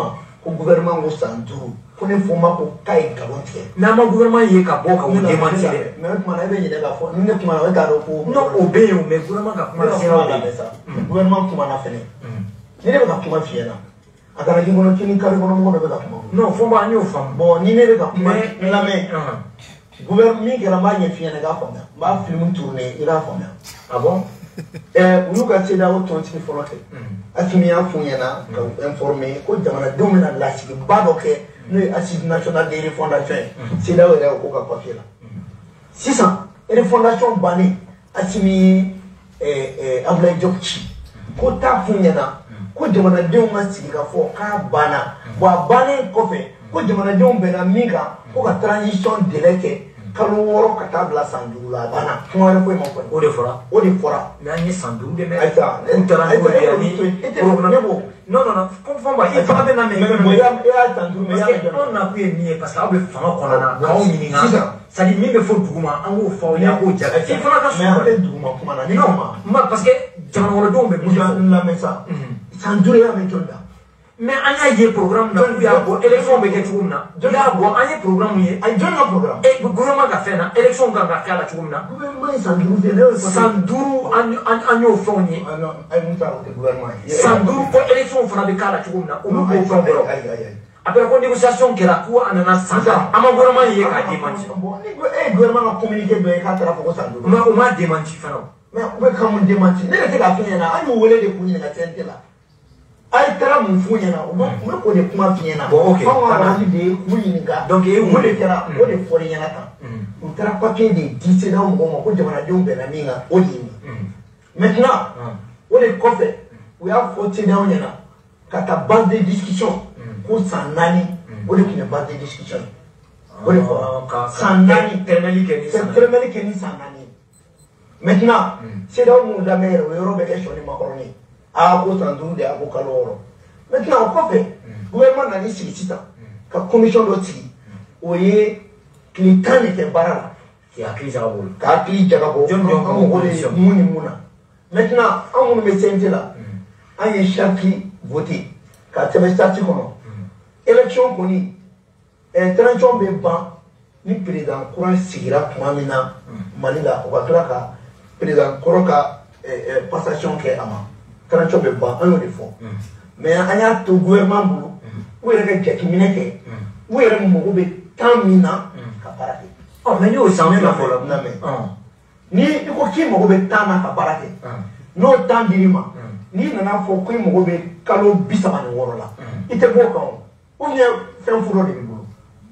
au gouvernement au Sandou pour ne faut pas pour cailler Kabontier. Mais mon gouvernement y est capable de démentir. Mais on m'a dit qu'il faut nous ne pouvons pas regarder pour non obéir mais gouvernement qui a commencé à ça. Gouvernement qui m'a fait. Il n'est pas comment faire là. Akana qui ngono kini kari ngono ngono beka kuma. Non, faut pas nous femme. Bon, ni ne beka kuma la mais gouvernement qui ramba y fiena ga fama. Ba film tourner ira fama. Ah bon? Eh, nous ka tseda o tonti ni folote. Akimi ya funyana ka informer ko jamana domina la sigi ba do ke no assise nationale des fondations. C'est là où il y a ko ka papier là. six cents et fondation bani asimi eh eh Ablaye Diopchi. Ko ta funyana ko jamana denw ma sigi ka fɔ k'a banna bon a bannen kɔfɛ ko jamanadenw bɛnna min kan ko ka transition délai kɛ kalo wɔɔrɔ ka taa bila san duuru la a banna kuma wɛrɛ foyi ma fɔ o de fɔra o de fɔra mais an ye san duuru de mɛn ayisa n taara n'o ye ani ne b'o non non non fɔ ma i fana bɛ na mɛ mais e y'a san duuru mais parce que anw nakun ye min ye parce que aw bɛ fanga kɔnɔna k'aw ɲininka c'est à dire min bɛ fɔ duguma an k'o fɔ aw ye a k'o jaabi i fana ka mais an bɛ duguma kuma na ni non parce que jamana wɛrɛdenw bɛ mun de fɔ n lamɛn sa san duuru y'a mɛn jɔn da mais an y'a ye programme na u y'a bɔ élection bɛ kɛ cogo min na u y'a bɔ an ye programme ye a jɔn ka programme e gouvernement ka fɛn na élection kan ka kɛ a la cogo min na gouvernement ye san duuru fɛ ne y'o san duuru an y'o fɛnw ye ayi mun taara o tɛ gouvernement ye san duuru fɔ élection fana bɛ k'a la cogo min na olu k'o fɛn bɔrɔ après ko négociation kɛra ko a nana san tan an ma gouvernement ye k'a démenti e gouvernement ka communiqué dɔ ye k'a taara fɔ ko san duuru mais o ma démenti fana mais u bɛ ka mun démenti ne yɛrɛ tɛ k'a f'i ɲɛna an y'o wele de k'u ɲininka C N T la ay taara mun f'u ɲɛna u bɛ k'o de kuma f'i ɲɛna bon ok anw ka waati de ye k'u ɲininka donc e o de kɛra o de fɔr'i ɲɛna tan u taara papier de di CEDEAO mɔgɔw ma ko jamanadenw bɛnna min kan o de ye nin maintenant o de kɔfɛ u y'a fɔ CEDEAO ɲɛna ka taa base de discussion ko san naani o de tun ye base de discussion o de fɔ san naani tɛrɛmɛli kɛ ni san naani tɛrɛmɛli kɛ ni san naani maintenant CEDEAO mun lamɛn yɛrɛ o yɔrɔ bɛ kɛ sɔni makɔrɔni a ko san duuru de a ko kalo wɔɔrɔ maintenant o kɔfɛ gouvernement nana sigi sisan ka commission dɔ sigi o ye tile tan de kɛ baara la k'i hakili jagabɔ k'a hakili jagabɔ an mago bɛ mun ni mun na maintenant an minnu bɛ C N T la an ye charte voté k'a sɛbɛn statut kɔnɔ élection kɔni transition bɛ ban ni président kura sigira tuma min na Mali la o ka tila ka président kɔrɔ ka passation kɛ a ma transition bɛ ban an y'o de fɔ mais an y'a to gouvernement bolo u yɛrɛ ka jateminɛ kɛ u yɛrɛ mago bɛ temps min na ka baara kɛ. ɔ mais n'o san fila fɔlɔ lamɛn ni i ko k'i mago bɛ temps na ka baara kɛ n'o temps dir'i ma n'i nana fɔ ko i mago bɛ kalo bi saba ni wɔɔrɔ la i tɛ bɔ o kan o ou bien fɛn fɔlɔ de b'i bolo.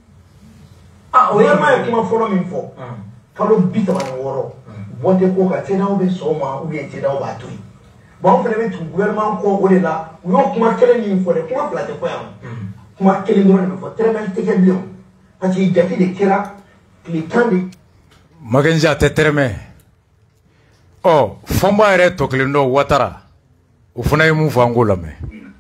ah o gouvernement ye kuma fɔlɔ min fɔ kalo bi saba ni wɔɔrɔ voté ko ka CEDEAO bɛ sɔn o ma ou bien CEDEAO b'a to yen. bon an fana bɛ tugu gouvernement kɔ o de la u y'o kuma kelen min fɔ dɛ kuma fila tɛ fɔ yan kuma kelen dɔrɔn de bɛ fɔ tɛrɛmɛli tɛ kɛ bilen o parce que jate de kɛra tile tan de. Makenzi tɛ tɛrɛmɛ ɔ fɔnba yɛrɛ tɔ kelen dɔ Ouattara o fana ye mun fɔ an k'o lamɛn.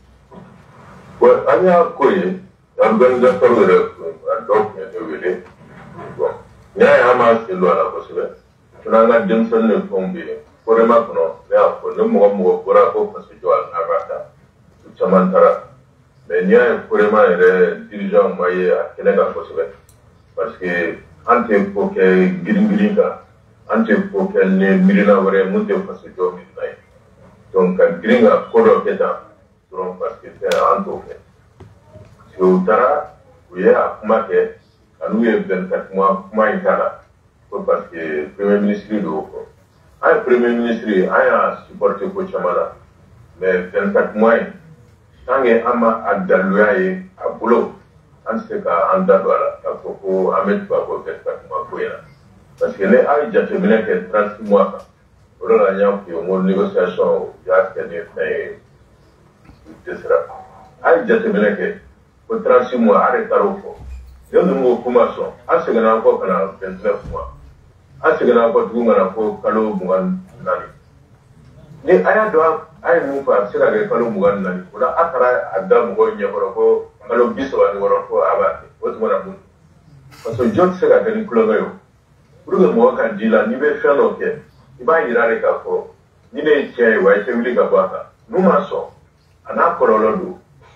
an y'a ko ye organisateur yɛrɛ a dɔw tun ye ne wele bon n'i y'a ye an m'a sen don a la kosɛbɛ fana an ka denmisɛnnin ni fɛnw bɛ yen korema kɔnɔ ne y'a fɔ ne mɔgɔ mɔgɔ bɔra ko fasojo a b'a ta u caman taara mais n'i y'a ye korema yɛrɛ dirigeant ma ye a kɛnɛ kan kosɛbɛ parce que an tɛ ko kɛ girin girin kan an tɛ ko kɛ ni miirina wɛrɛ ye mun tɛ fasojo miirina ye donc ka girin ka ko dɔ kɛ tan dɔrɔn parce que fɛn an t'o kɛ parce que u taara u ye a kuma kɛ ka n'u ye vingt-quatre mois kuma in k'a la ko parce que premier ministre de y'o fɔ. Un premier ministre, a supporté ko caman na mais vingt-quatre mois in tant que an ma a daluya ye a bolo an tɛ se ka an da don a la k'a fɔ ko an bɛ tugu a kɔ vingt-quatre mois ko in na parce que ne a ye jateminɛ kɛ trente-six mois kan o de la n y'a f'i ye n ko négociation u y'a kɛ ni fɛn ye u dɛsɛra a ye jateminɛ kɛ ko trente-six mois a de taara o fɔ ne dun ko kuma sɔn an seginna an kɔ ka na vingt-neuf mois. an seginna kɔ tugun kana fo kalo mugan naani ni a y'a dɔn a ye mun fɔ a bɛ se ka kɛ kalo mugan naani o la a taara a da mɔgɔw ɲɛkɔrɔ ko kalo bi saba ni wɔɔrɔ ko a b'a kɛ o tuma na mun parce que jɔn tɛ se ka kɛ ni kulonkɛ ye o pour que mɔgɔ ka di la n'i bɛ fɛn dɔ kɛ i b'a yira de k'a fɔ ni ne ye tiɲɛ ye wa i tɛ wuli ka bɔ a kan n'u ma sɔn a n'a kɔlɔlɔ don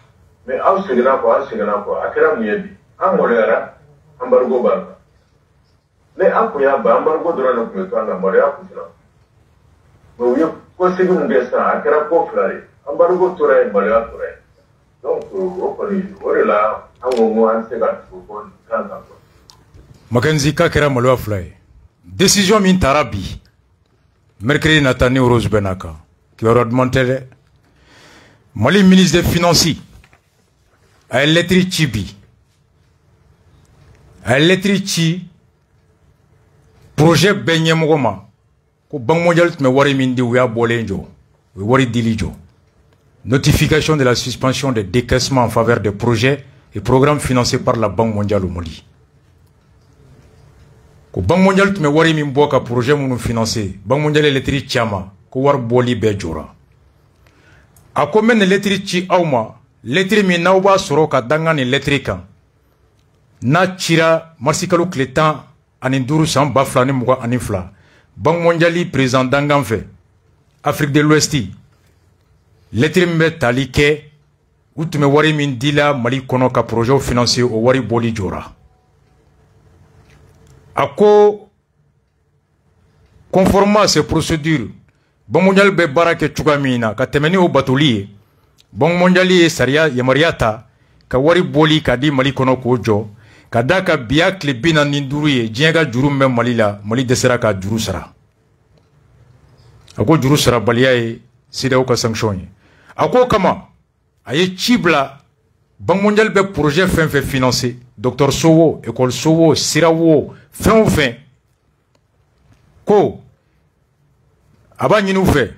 mais aw segina ko aw segina ko akira muyedi an moloyara embargo ba mais akoya ba embargo dora na ko to na moloya ko sila bo yo ko segu ngesa akira ko flare embargo tora moloya tora donc o ko ni orela an mo an sega ko ko kan ka Mackenzie kakera moloya flare décision min tarabi mercredi natani Rose Benaka qui aura demandé Mali ministre des Finances a lettre Chibi a lettre Chi projet benye mogoma ko bank mondial me wari mindi uya bolenjo wari dilijo notification de la suspension des décaissements en faveur des projets et programmes financés par la Banque mondiale au Mali. Ko Banque mondiale me wari min boka projet munu financé Banque mondiale lettre Chama ko war boli be jora a ko men lettre ci awma lettre mi nawba soro ka danga ni lettre kan na cira marsikalo kletan ani duru san ba fla ni muga ani fla Banque mondiale président dangan fe Afrique de l'Ouest lettre mi tali ke utume wari min dila Mali kono ka projet financier o wari boli jora a ko conformément à ces procédures Banque mondiale be barake chugamina ka temeni o batuli Banque mondiale ye saria yamariata ka wari boli ka di Mali kono ko jo ka daka biya klebina ninduru ye jenga juru me Mali la Mali desera ka juru sara ako juru sara baliya ye sida o ka sanction ye ako kama aye chibla Banque mondiale be projet fin fait financer docteur Sowo école Sowo Sirawo fin fin ko Aba nous fait.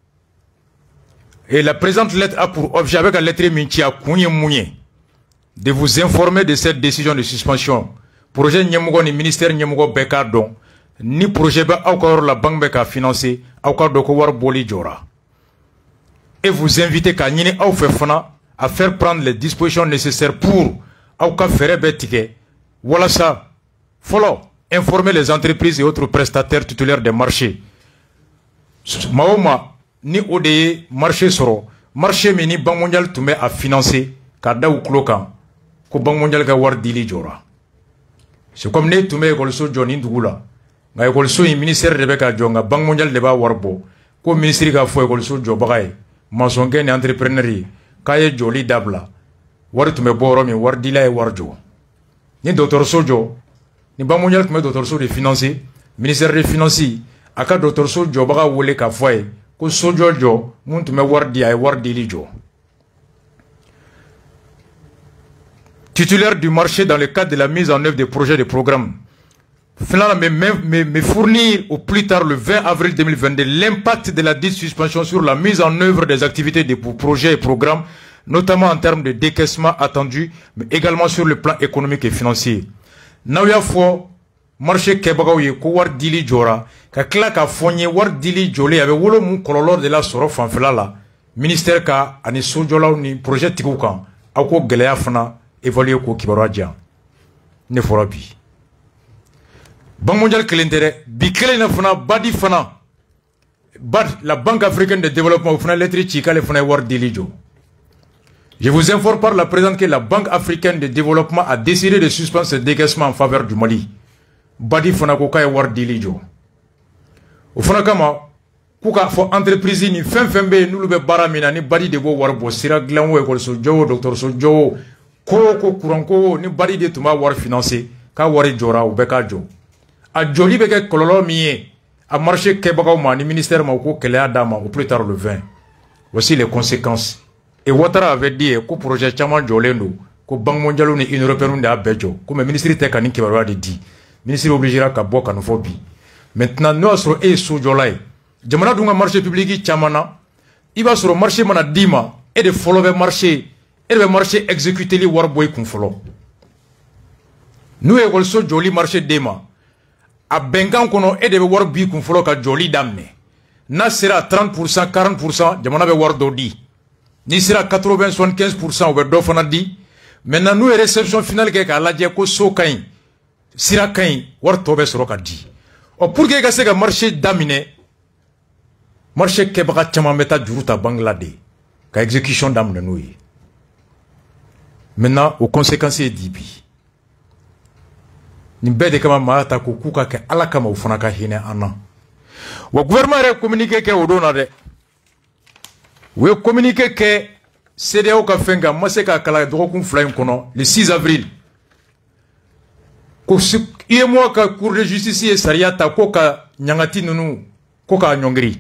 Et la présente lettre a pour objet avec la lettre Mintia Kounye Mounye de vous informer de cette décision de suspension. Projet Nyemugo ni ministère Nyemugo Bekardon ni projet ba encore la banque Beka financé encore de Kowar Boli Jora. Et vous invitez Kanyine Aoufefana à faire prendre les dispositions nécessaires pour Aouka Ferre Betike. Voilà ça. Follow. Informer les entreprises et autres prestataires titulaires des marchés. Maoma ni ode marché soro marché mais ni Banque mondiale tout met à financer kada ou clokan ko Banque mondiale ga war dili jora c'est comme ne tout met école so joni ndugula nga école so ministère de beka jonga Banque mondiale de ba warbo ko ministère ga fo école so jo bagay maçon gen entrepreneur kaye joli dabla war tout met boro mi war dila e warjo ni docteur sojo ni Banque mondiale tout met docteur so de financer ministère des finances aka docteur so jo baga wole ka foye ko so jojo muntu me wardi ay wardi lijo titulaire du marché dans le cadre de la mise en œuvre des projets et programmes finalement me, me, me fournir au plus tard le vingt avril deux mille vingt-deux l'impact de la dite suspension sur la mise en œuvre des activités des projets et programmes notamment en termes de décaissement attendu mais également sur le plan économique et financier nawya fo marché kebagaw ye ko war dili jora ka kla ka fonye war dili jole avec wolo mu kololor de la soro fanfela la ministère ka ani sojolaw ni projet tiku kan ako geleya fana évaluer ko kibaro dia ne fora bi Banque mondiale kelentere bi kelena fana badi fana bad la Banque africaine de développement fana lettre ci kale fana war dili jo. Je vous informe par la présente que la Banque africaine de développement a décidé de suspendre ce décaissement en faveur du Mali. Badi fana ko kay war dili jo o fana kama ku ka fo entreprise ni fem fembe nulu be baramina ni badi de bo war bo sira glan wo école so jowo docteur so jowo ko ko kuran ko ni badi de tuma war financer ka wari jora o be ka jo a joli be ke kololo mié a marché ke bagaw ma ni ministère ma ko kele adama au plus tard le vingt. Voici les conséquences. Et Ouattara avait dit ko projet chama jolendo ko Banque mondiale ni Union européenne de abejo ko me ministre te kanin ki barwa de dit ministre obligera ka boka no fobi. Maintenant nous sur e sojolay jamana dunga marché public chamana iba sur marché mana dima et de follow marché et de marché exécuter li war boy kun follow nous e gol so joli marché dema a bengan kono et de war bi kun follow ka joli damne na sera trente pour cent quarante pour cent jamana be war do di ni sera quatre-vingts soixante-quinze pour cent be do fana di maintenant nous réception finale ke ka la je ko so kain sira kain war tobe soro ka di o pour que ka marché damine marché ke baka chama meta juruta banglade ka exécution damne noui Maintenant, aux conséquences d'Ibi. Ni bɛɛ de kama maa ta ko k'u ka kɛ Ala kama u fana ka hinɛ an na. Wa gouvernement yɛrɛ communiqué kɛ o don na dɛ. U ye communiqué kɛ C D A O ka fɛn kan ma se k'a kala dɔgɔkun fila in kɔnɔ le six avril. Ko U E M O A ka cour de justice ye sariya ta ko ka ɲangati ninnu ko k'a ɲɔngiri.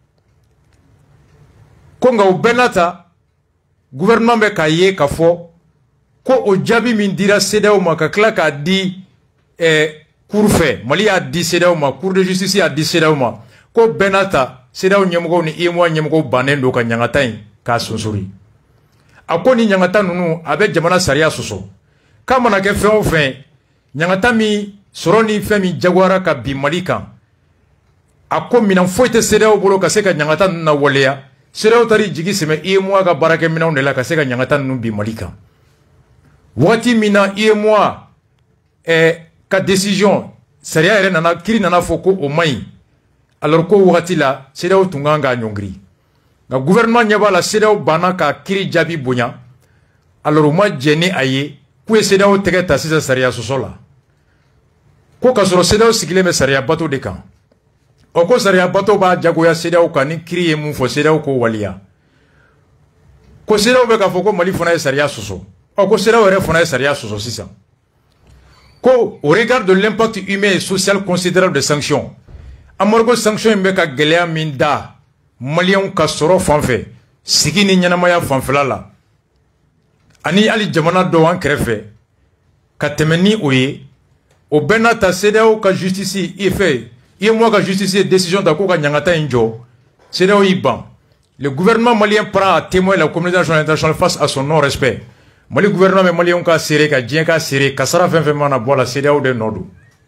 Ko nka o bɛɛ n'a ta gouvernement bɛ k'a ye k'a fɔ ko o jaabi min dira C D A O ma ka tila k'a di eh, cour fɛ Mali y'a di C D A O ma cour de justice y'a di C D A O ma ko bɛɛ n'a ta C D A O ɲɛmɔgɔw ni U E M O A ɲɛmɔgɔw bannen don ka ɲangata in k'a sonsori. A ko ni ɲangata ninnu a bɛ jamana sariya sɔsɔ k'a mana kɛ fɛn o fɛn ɲangata min sɔrɔ ni fɛn min jagoyara ka bin Mali kan a ko minɛn foyi tɛ C D A O bolo ka se ka ɲangata ninnu lawaleya C D A O taara jigi sɛmɛ U E M O A ka baarakɛminɛnw de la ka se ka ɲangata ninnu bin Mali kan. Wagati min na U E M O A eh, ka décision sariya yɛrɛ nana kiri nana fɔ ko o man ɲi alors ko wagati la C D A O tun kan k'a ɲɔngiri nka gouvernement ɲɛ b'a la C D A O banna ka kiri jaabi bonya alors u ma jɛ ni a ye k'u ye C D A O tɛgɛ ta sisan sariya sɔsɔ la ko k'a sɔrɔ C D A O sigilen bɛ sariya bato de kan o ko sariya bato b'a jagoya C D A O kan ni kiri ye mun fɔ C D A O k'o waliya ko C D A O bɛ k'a fɔ ko Mali fana ye sariya sɔsɔ ɔ ko C D A O yɛrɛ fana ye sariya sɔsɔ sisan ko au regard de l'impact humain et social considérable des sanctions amorgo sanction in bɛ ka gɛlɛya min da Maliens ka sɔrɔ fan fɛ sigi ni ɲɛnamaya fanfɛla la ani hali jamana dɔw an kɛrɛfɛ ka tɛmɛ ni o ye o bɛɛ n'a ta C D A O ka justice i fɛ U E M O A ka justice ye décision ta ko ka ɲangata in jɔ C D A O y'i ban le gouvernement malien prend à témoin la communauté internationale face à son non-respect. Mali gouvernement bɛ Maliens ka serré ka diɲɛ ka serré ka sara fɛn fɛn mana bɔ a la C D A O de nɔ don.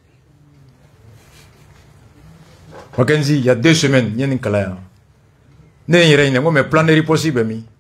Mackenzie, il y a deux semaines, il y a une calaya. Ne y a rien, mais plan de riposte bɛ min.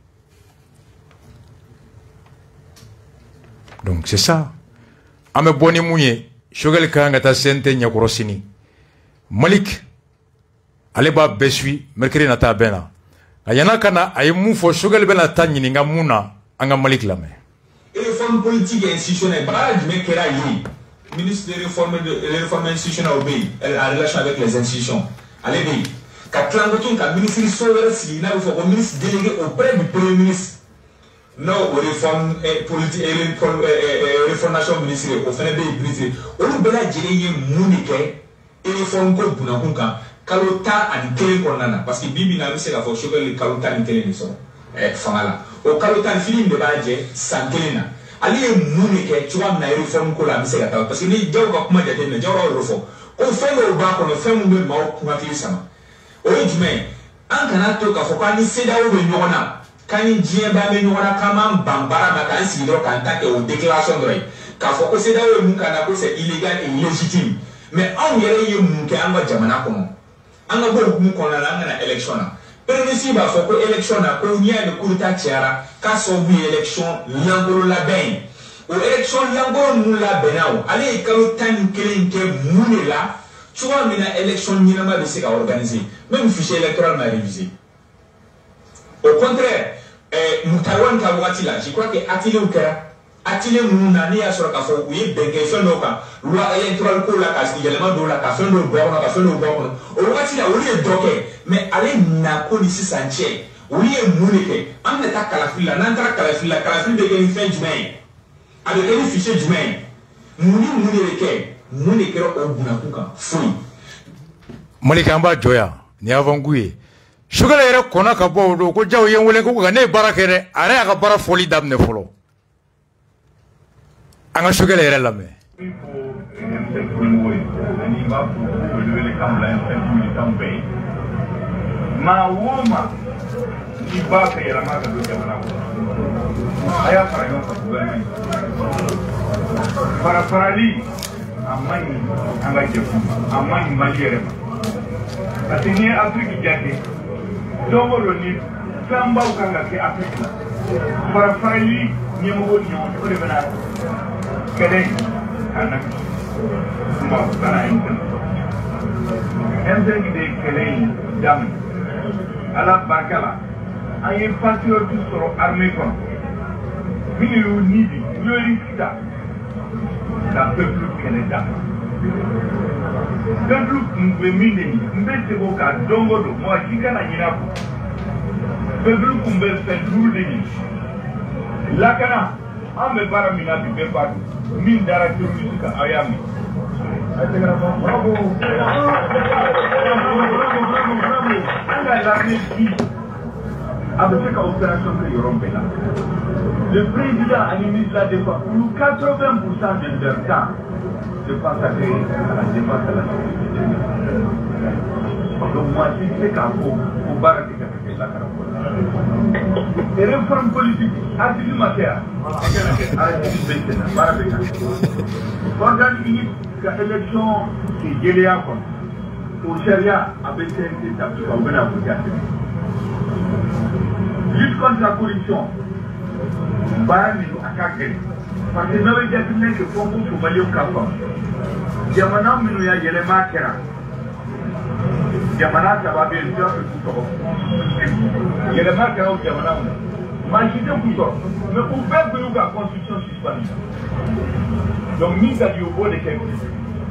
Donc c'est ça. An bɛ bɔ ni mun ye Choguel ka kan ka taa C N T ɲɛkɔrɔ sini. Malik ale b'a bɛɛ suit mercredi nata bɛn na. A yana ka na a ye mun fɔ Choguel bɛna taa ɲininka mun na an ka Malik lamɛn. Réforme politique et institutionnelle, baara jumɛn kɛra yen? Ministre de réforme de réforme institutionnelle bɛ yen en relation avec les institutions. Ale bɛ yen. Ka tila ko tun ka ministre so wɛrɛ sigi n'a bɛ fɔ ko ministre délégué auprès du premier ministre. No réforme politique et réformation ministérielle o fana bɛ yen ministre. Olu bɛɛ lajɛlen ye mun de kɛ réforme ko bunakun kan kalo tan ani kelen kɔnɔna na parce que bi bi in na an bɛ se k'a fɔ Choguel kalo tan ni kelen de sɔrɔ fanga la. O kalo tan fini de b'a jɛ san kelen na ale ye mun de kɛ cogoya min na réforme ko la an bɛ se ka taa parce que ni Jaw ka kuma jateminɛ Jaw y'o fɔ ko fɛn dɔw b'a kɔnɔ fɛn min bɛ maaw kumakili sama o ye jumɛn ye an kana to k'a fɔ k'an ni C D A O bɛ ɲɔgɔn na k'an ni diɲɛ bɛɛ bɛ ɲɔgɔn na k'an b'an ban baara ma k'an sigi dɔrɔn k'an ta kɛ o déclaration dɔrɔn ye k'a fɔ ko C D A O ye mun k'a la ko c'est illégal et illégitime mais anw yɛrɛ ye mun kɛ an ka jamana kɔnɔ an ka bɔ hukumu kɔnɔna la an kana élection na. Président b'a fɔ ko élection na ko n'i y'a ye coup d'état cɛyara k'a sababu ye élection langolo labɛn ye o élection langolo ninnu labɛnna o ale ye kalo tan ni kelen kɛ mun de la cogoya min na élection ɲɛnama bɛ se ka organiser même fichier électoral ma révisé au contraire Mutawani ka wagati la je crois que atelier kɛra atelier ninnu na ne y'a sɔrɔ k'a fɔ u ye bɛn kɛ fɛn dɔw kan loi électorale ko la ka yɛlɛma dɔw la ka fɛn dɔw bɔ a kɔnɔ ka fɛn dɔw bɔ a kɔnɔ o wagati la olu ye dɔ kɛ mais ale na ko ni sisan cɛ olu ye mun de kɛ an bɛ taa kalafili la n'an taara kalafili la kalafili bɛ kɛ ni fɛn jumɛn ye a bɛ kɛ ni fichier jumɛn ye mun ni mun de bɛ kɛ mun de kɛra o bunakun kan foyi. Malik an b'a jɔ yan ni avangu ye Choguel yɛrɛ kɔnna ka bɔ o don ko Jaw ye n wele ko ka ne ye baara kɛ dɛ a yɛrɛ y'a ka baara fɔli daminɛ fɔlɔ an ka Choguel yɛrɛ lamɛn. Ma woma ni ba ka yɛlɛma ka don jamana kɔnɔ a y'a fara ɲɔgɔn kan gouvernement fara farali a man ɲi an ka jɛkulu ma a man ɲi Mali yɛrɛ ma parce que n'i ye Afrique jate don o don ni fɛnbaw kan ka kɛ Afrique la fara farali ɲɛmɔgɔw ni ɲɔgɔn cɛ o de bɛna kɛlɛ in k'a nakisi kuma baara in tɛmɛ M cinq de kɛlɛ in daminɛ ala barika la an ye patriote sɔrɔ armée kɔnɔ minnu nidi yori kita ka peuple Canada peuple mbe mineni mbe sebo ka dongo do mo akika na nyina ko peuple kumbe fedru deni lakana ame bara mina bi be badu min dara terroriste ka ayami bravo bravo avec cette opération que Yorombe là. Le président a mis la défense pour quatre-vingts pour cent de leur temps de consacrer à la défense de la sécurité. Donc moi, je sais qu'à vous, vous barrez la caracole. Et réforme politique, article matière, article vingt-neuf, barabeka. Organe unique, que l'élection qui est gelée à compte. Au Sharia, avec cette étape, tu vas venir à vous dire. Lutte contre la corruption. Bani akakere. Parce que nous avons dit que le Congo faut balayer au Cap. Jamana minu ya yele makera. Jamana ça va bien sûr que tout ça. Yele makera au jamana. Majide tout ça. Mais pour faire que nous la constitution suspendue. Donc mise à du haut de quelque chose.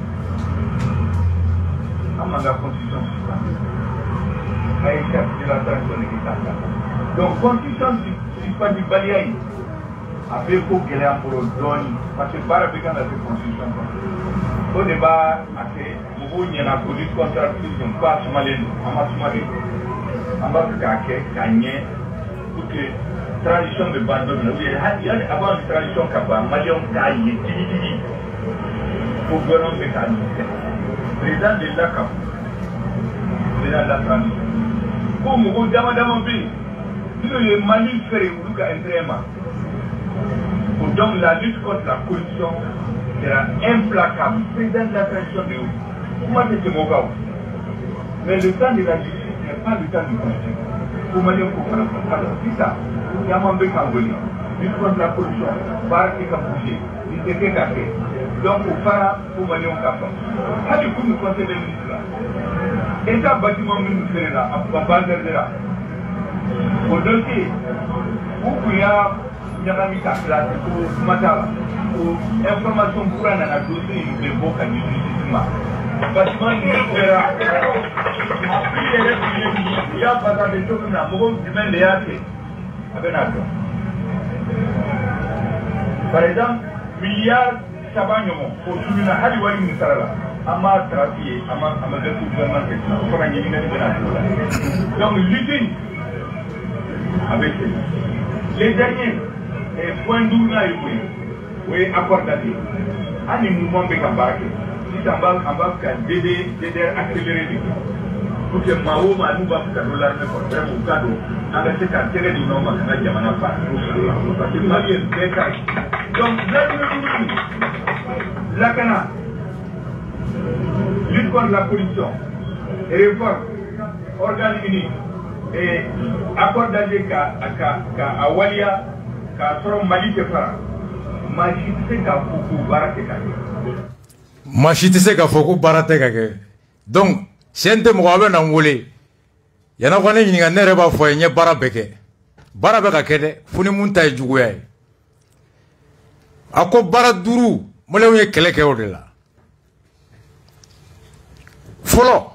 Amanga constitution suspendue. Aïcha de la transition de l'État. Donc constitution suspendue balayer. Après, il faut qu'elle ait un peu de données, parce que par rapport à cette constitution, au débat, il y a la police contre la constitution, pas à Somalie, à Somalie, en bas de Kaké, Kanye, pour que la tradition de Bandon, il y a avant la tradition Kaba, Malion Kaye, Tili, pour que l'on se calme. Président de la Kaba, président de la transition. Comme vous avez demandé, si le Mali fait un entraînement, donc la lutte contre la corruption sera implacable. Président de la transition de haut. Comment c'est mon gars? Mais le temps de la justice n'est pas le temps du politique. Pour me dire pourquoi. Alors, c'est ça. Il y a un peu de lutte contre la corruption. Par qui a bougé. Il s'est fait café. Donc, au phare, pour me dire au café. Ah, du coup, nous conseillons les ministres là. Et ça, bâtiment ministère là, à base de là. Au dossier, où il y a Nyamami ka place pour matala pour information pour un dossier de boka du jugement bâtiment militaire il y a pas de choses na mo demain de yake abenado par exemple milliard sabanyomo pour soutenir hali wali misala ama trafié ama ama de gouvernement que ça on a ni ni donc lutter avec les derniers et point d'où là il oui accord d'avis ani mouvement be kambarake si tamba amba ka dédé dédé accéléré pour que mao ma nous va faire dollar mais pour faire mon cadeau anga c'est quand télé du nom ma jamana pas parce que mali est béca donc la cana lutte contre la corruption et réforme organe unique et accord d'avis ka ka ka awalia Machite se ka foko barate kake. Donc, sente mo abe na ngole. Yana kwane nyinga nere ba fo nye bara beke. Bara beka kede funi munta jugu yae. Ako bara duru mole unye keleke odela. Folo.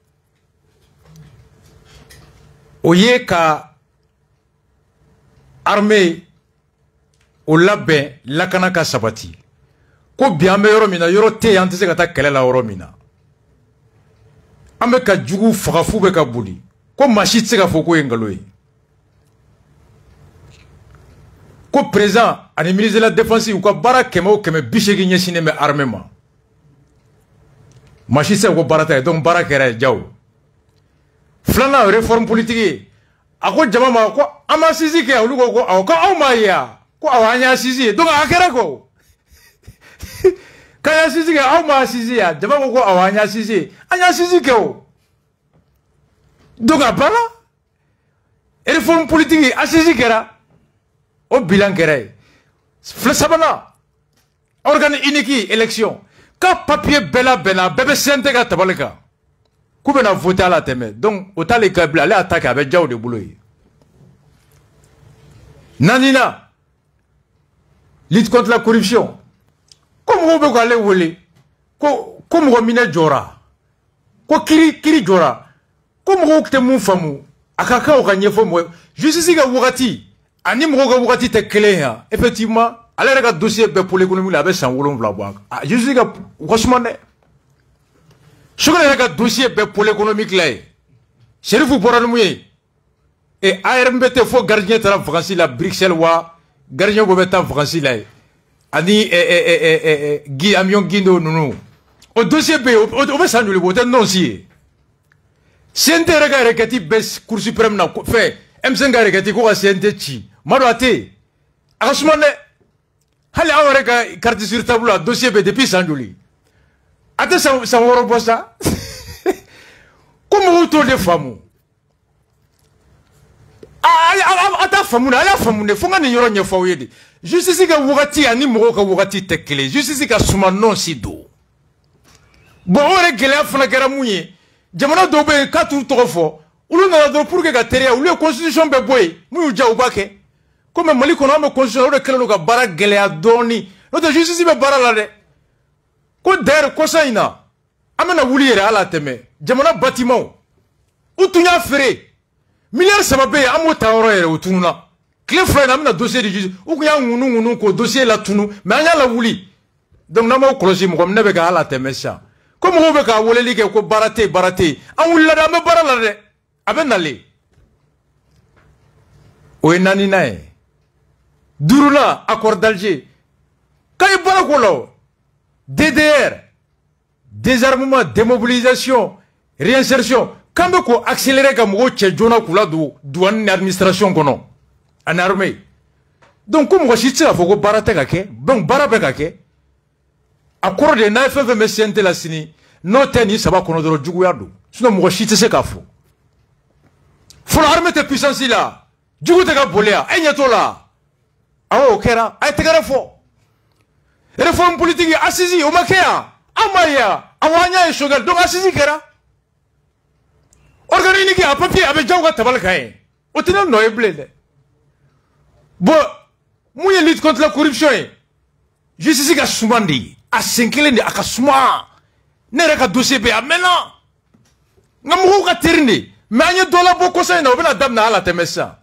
Oye ka armée o labɛn lakana ka sabati ko bi an bɛ yɔrɔ min na yɔrɔ tɛ yen an tɛ se ka taa kɛlɛ la yɔrɔ min na an bɛ ka jugu faga fu bɛ ka boli ko maa si tɛ se ka fɔ ko ye nkalon ye ko président ani ministre de la défense u ka baara kɛmɛ o kɛmɛ bi seegin ɲɛsinnen bɛ armée ma maa si tɛ se ko baara ta ye donc baara kɛra ye jaw filanan réforme politique ye a ko jama ma ko an ma sisi kɛ olu ko ko awɔ ko aw m'a ye wa ko aw an y'a sisi donc a kɛra ko k'an y'a sisi kɛ aw m'a sisi ya jama ko ko aw an y'a sisi an y'a sisi kɛ o donc a banna réforme politique a sisi kɛra o bilan kɛra ye sabanan organe unique élection ka papier bɛɛ labɛnna bɛɛ bɛ C N T ka tabali kan k'u bɛna voter a la tɛmɛ donc o t'ale ka bila ale y'a ta kɛ a bɛ diya o de bolo ye naaninan lutte contre la corruption. Comme on veut aller voler, comme on mine jora, comme kiri kiri jora, comme on te mon famu, akaka o gagné fo mo. Justice ga wugati, ani mo ga wugati te clé effectivement, allez regarder dossier pour l'économie là avec cent wolonvla boak. Justice ga franchement ne. Je regarde dossier pour l'économie là. Chérif Boranouye et A R M B T faut gardien de la France la Bruxelles wa gardien go mettre en France là. Ani eh eh eh eh eh Guy Amion Guindo non. Au dossier B on va s'annuler le non si. Si on te regarde que tu baisses Cour suprême na fait M cinq regarde que ko C N T chi. Maro ate. Arasmane hali awreka carte sur tableau dossier B depuis s'annuler. Ate ça ça woro bossa. Comment vous tournez femmes? Ah, ta femme, elle a femme, ne faut pas n'y avoir foyer. Juste si ka wugati ani mo ka wugati tekele. Juste si ka suma non si do. Bon, on règle la fana kera mouye. Jamana dobe ka tout trop fort. Ulu na do pour que ka teria, ulu constitution be boy. Mouye ja ubake. Comme mali kono me constitution de kele ka bara gele adoni. Notre justice be bara la de. Ko der ko saina. Amena wuli yere ala teme. Jamana bâtiment. Utunya fere. Milliard sababe amo taoro yere utununa. Clé frère amena dossier de justice. Ukuya ngunu ngunu ko dossier la tunu. Mais anya la wuli. Donc namo krosi mo comme nebe ka ala teme sa. Comme on veut ka wole like ko barate barate. An wuli la me bara la de. Aben nale. O enani nae. Duruna accord d'Alger. Kay bara ko lo. D D R. Désarmement, démobilisation, réinsertion. Quand on accélère comme on tient Jonah Kula douane administration kono en armée. Donc comme on chite il faut que barate kake, donc barabe kake. Accord de neuf F M C N T la sini, non tennis ça va kono dro juguyado. Sinon on chite c'est kafo. Faut l'armée de puissance là. Jugu te ka boléa, enyato là. Ah okera, ay te gara fo. Réforme politique assisi o makea. Amaya, awanya et shogal, donc assisi kera. Organique à papier avec Djawga Tabalkaye. Au tenant no eblele. Bon, mouye lutte contre la corruption. Je sais que Soumandi, à Senkele, à Kasuma, n'est qu'à dossier B. Maintenant, Namou ka terni, mais il y a dollar beaucoup ça, on a dame à la temessa.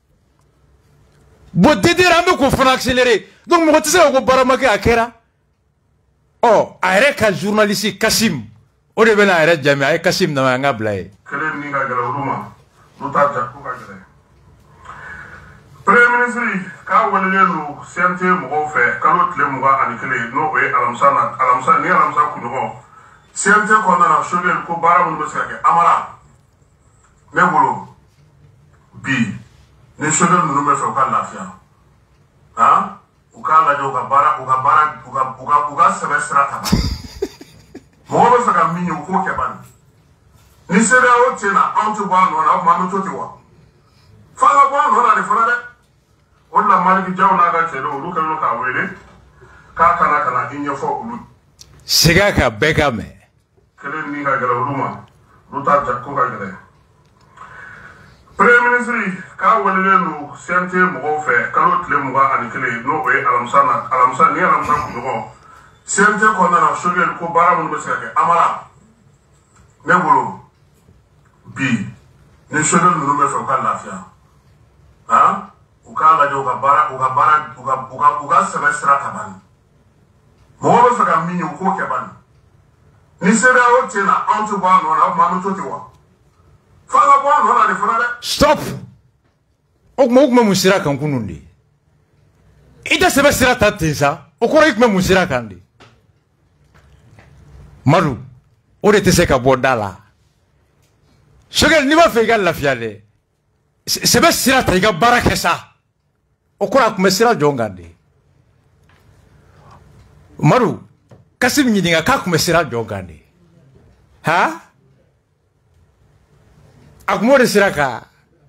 Bon, dédé ramé qu'on fait accélérer. Donc, moi, tu sais, on va baramake à Kera. Oh, arrête un journaliste Kassim. On est venu à arrêter jamais avec Kassim dans un blaye. Quel est Ninga Galoruma? Nous t'avons dit. Premier ministre, quand vous voulez nous sentir mon fait, quand l'autre les mois à l'école, nous et Alamsana, Alamsana, ni Alamsana Kounogo, sentir qu'on a acheté le coup baram de Message, Amara, Nebolo, Bi, ne cheveux nous me fait aucun lafia. Hein? Ukala joka bara, uka bara, uka uka uka semestre taba. Moro saka minyo uko kebani. Ni sere o tena antu ba no na ma no totiwa. Fala ba no na de fala de. Ola mali bi jaw na ga chelo ulu kan no ka wele. Ka kana kana inyo fo ulu. Sigaka beka me. Kele ni ga gala uluma. Luta jakko ga gele. Premier ministre, quand vous voulez nous sentir mon fait, quand l'autre les mois à l'école, nous et Alamsana, Alamsana, ni Alamsana Kounogo, sentir qu'on a acheté le coup baram de Message, Amara, Nebolo, Bi, ne cheveux nous me fait aucun lafia. Hein? Ou quand la joka bara, ou quand bara, ou quand ou quand ou quand semestre tabani. Moi, je fais un mini ou quoi kebani. Ni sera au tena, antu ba no na ma no totiwa. Stop! Okma okma musira kan kunundi. Ida seba sira tatensa. Okora ikma musira kandi. Maru. Ore te seka bodala. Shogal ni ba fega la fiade. Seba sira ta iga barakesa. Okora kuma sira jongandi. Maru. Kasim nyidinga ka kuma sira jongandi. Ha? Akmore siraka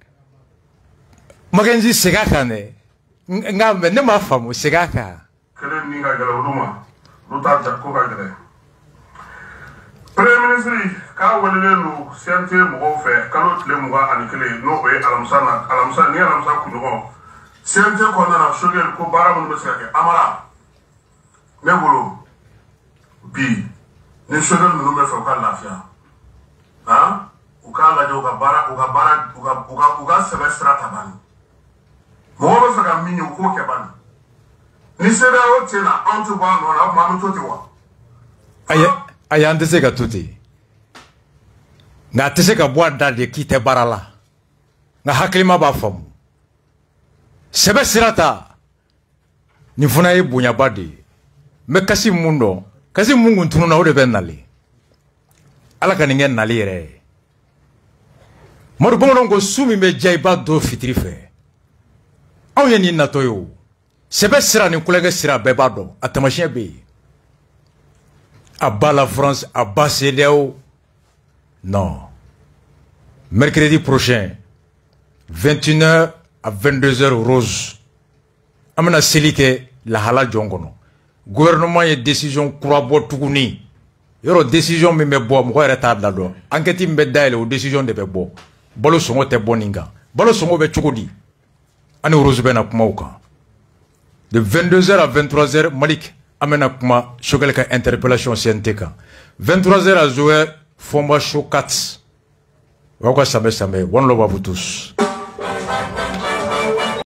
magenzi segaka ne ngambe ne mafamu segaka kele ninga gala uluma luta jakko ga gele Premier ministre ka wele lu sente mo fe kalo tle mo ga anikele no e alamsana alamsana ni alamsana kuno C N T kɔnɔna na Choguel ko baara minnu bɛ se ka kɛ Amara ne bolo bi ni Choguel ninnu bɛ fɛ u ka lafiya han u k'a lajɛ u ka baara u ka baara u ka u ka u ka sɛbɛn sira ta bani mɔgɔ bɛ fɛ ka min ye u k'o kɛ bani ni C E D E A O tɛ na anw tɛ bɔ a nɔ na o tuma an bɛ to ten wa. ayi ayi an tɛ se ka to ten nka a tɛ se ka bɔ a da de k'i tɛ baara la nka hakilima b'a faamu sɛbɛ sira ta nin fana ye bonyaba de ye n bɛ kasi mun dɔn kasi mun kun tununna o de bɛ nali ala ka nin kɛ nali yɛrɛ ye madu bamananw ko su min bɛ diya i b'a don fitiri fɛ anw ye nin natɔ ye o sɛbɛ sira ni kulonkɛ sira bɛɛ b'a dɔn a tamasiyɛn bɛ yen a b'a la France a b'a C E D E A O non mercredi prochain vingt et une heures à vingt-deux heures Rose an bɛna seli kɛ lahala jɔn kɔnɔ gouvernement ye décision kura bɔ tuguni yɔrɔ décision min bɛ bɔ mɔgɔ yɛrɛ t'a da dɔn enquête min bɛ dayɛlɛ o décision de bɛ bɔ balo sɔngɔ tɛ bɔ nin kan balo sɔngɔ bɛ cogo di ani Rose bɛna kuma o kan de vingt-deux heures à vingt-trois heures Malik an bɛna kuma Choguel ka interpellation C N T kan vingt-trois heures à Zoé Fomba Show quatre o y'aw ka samɛ samɛ one love à vous tous.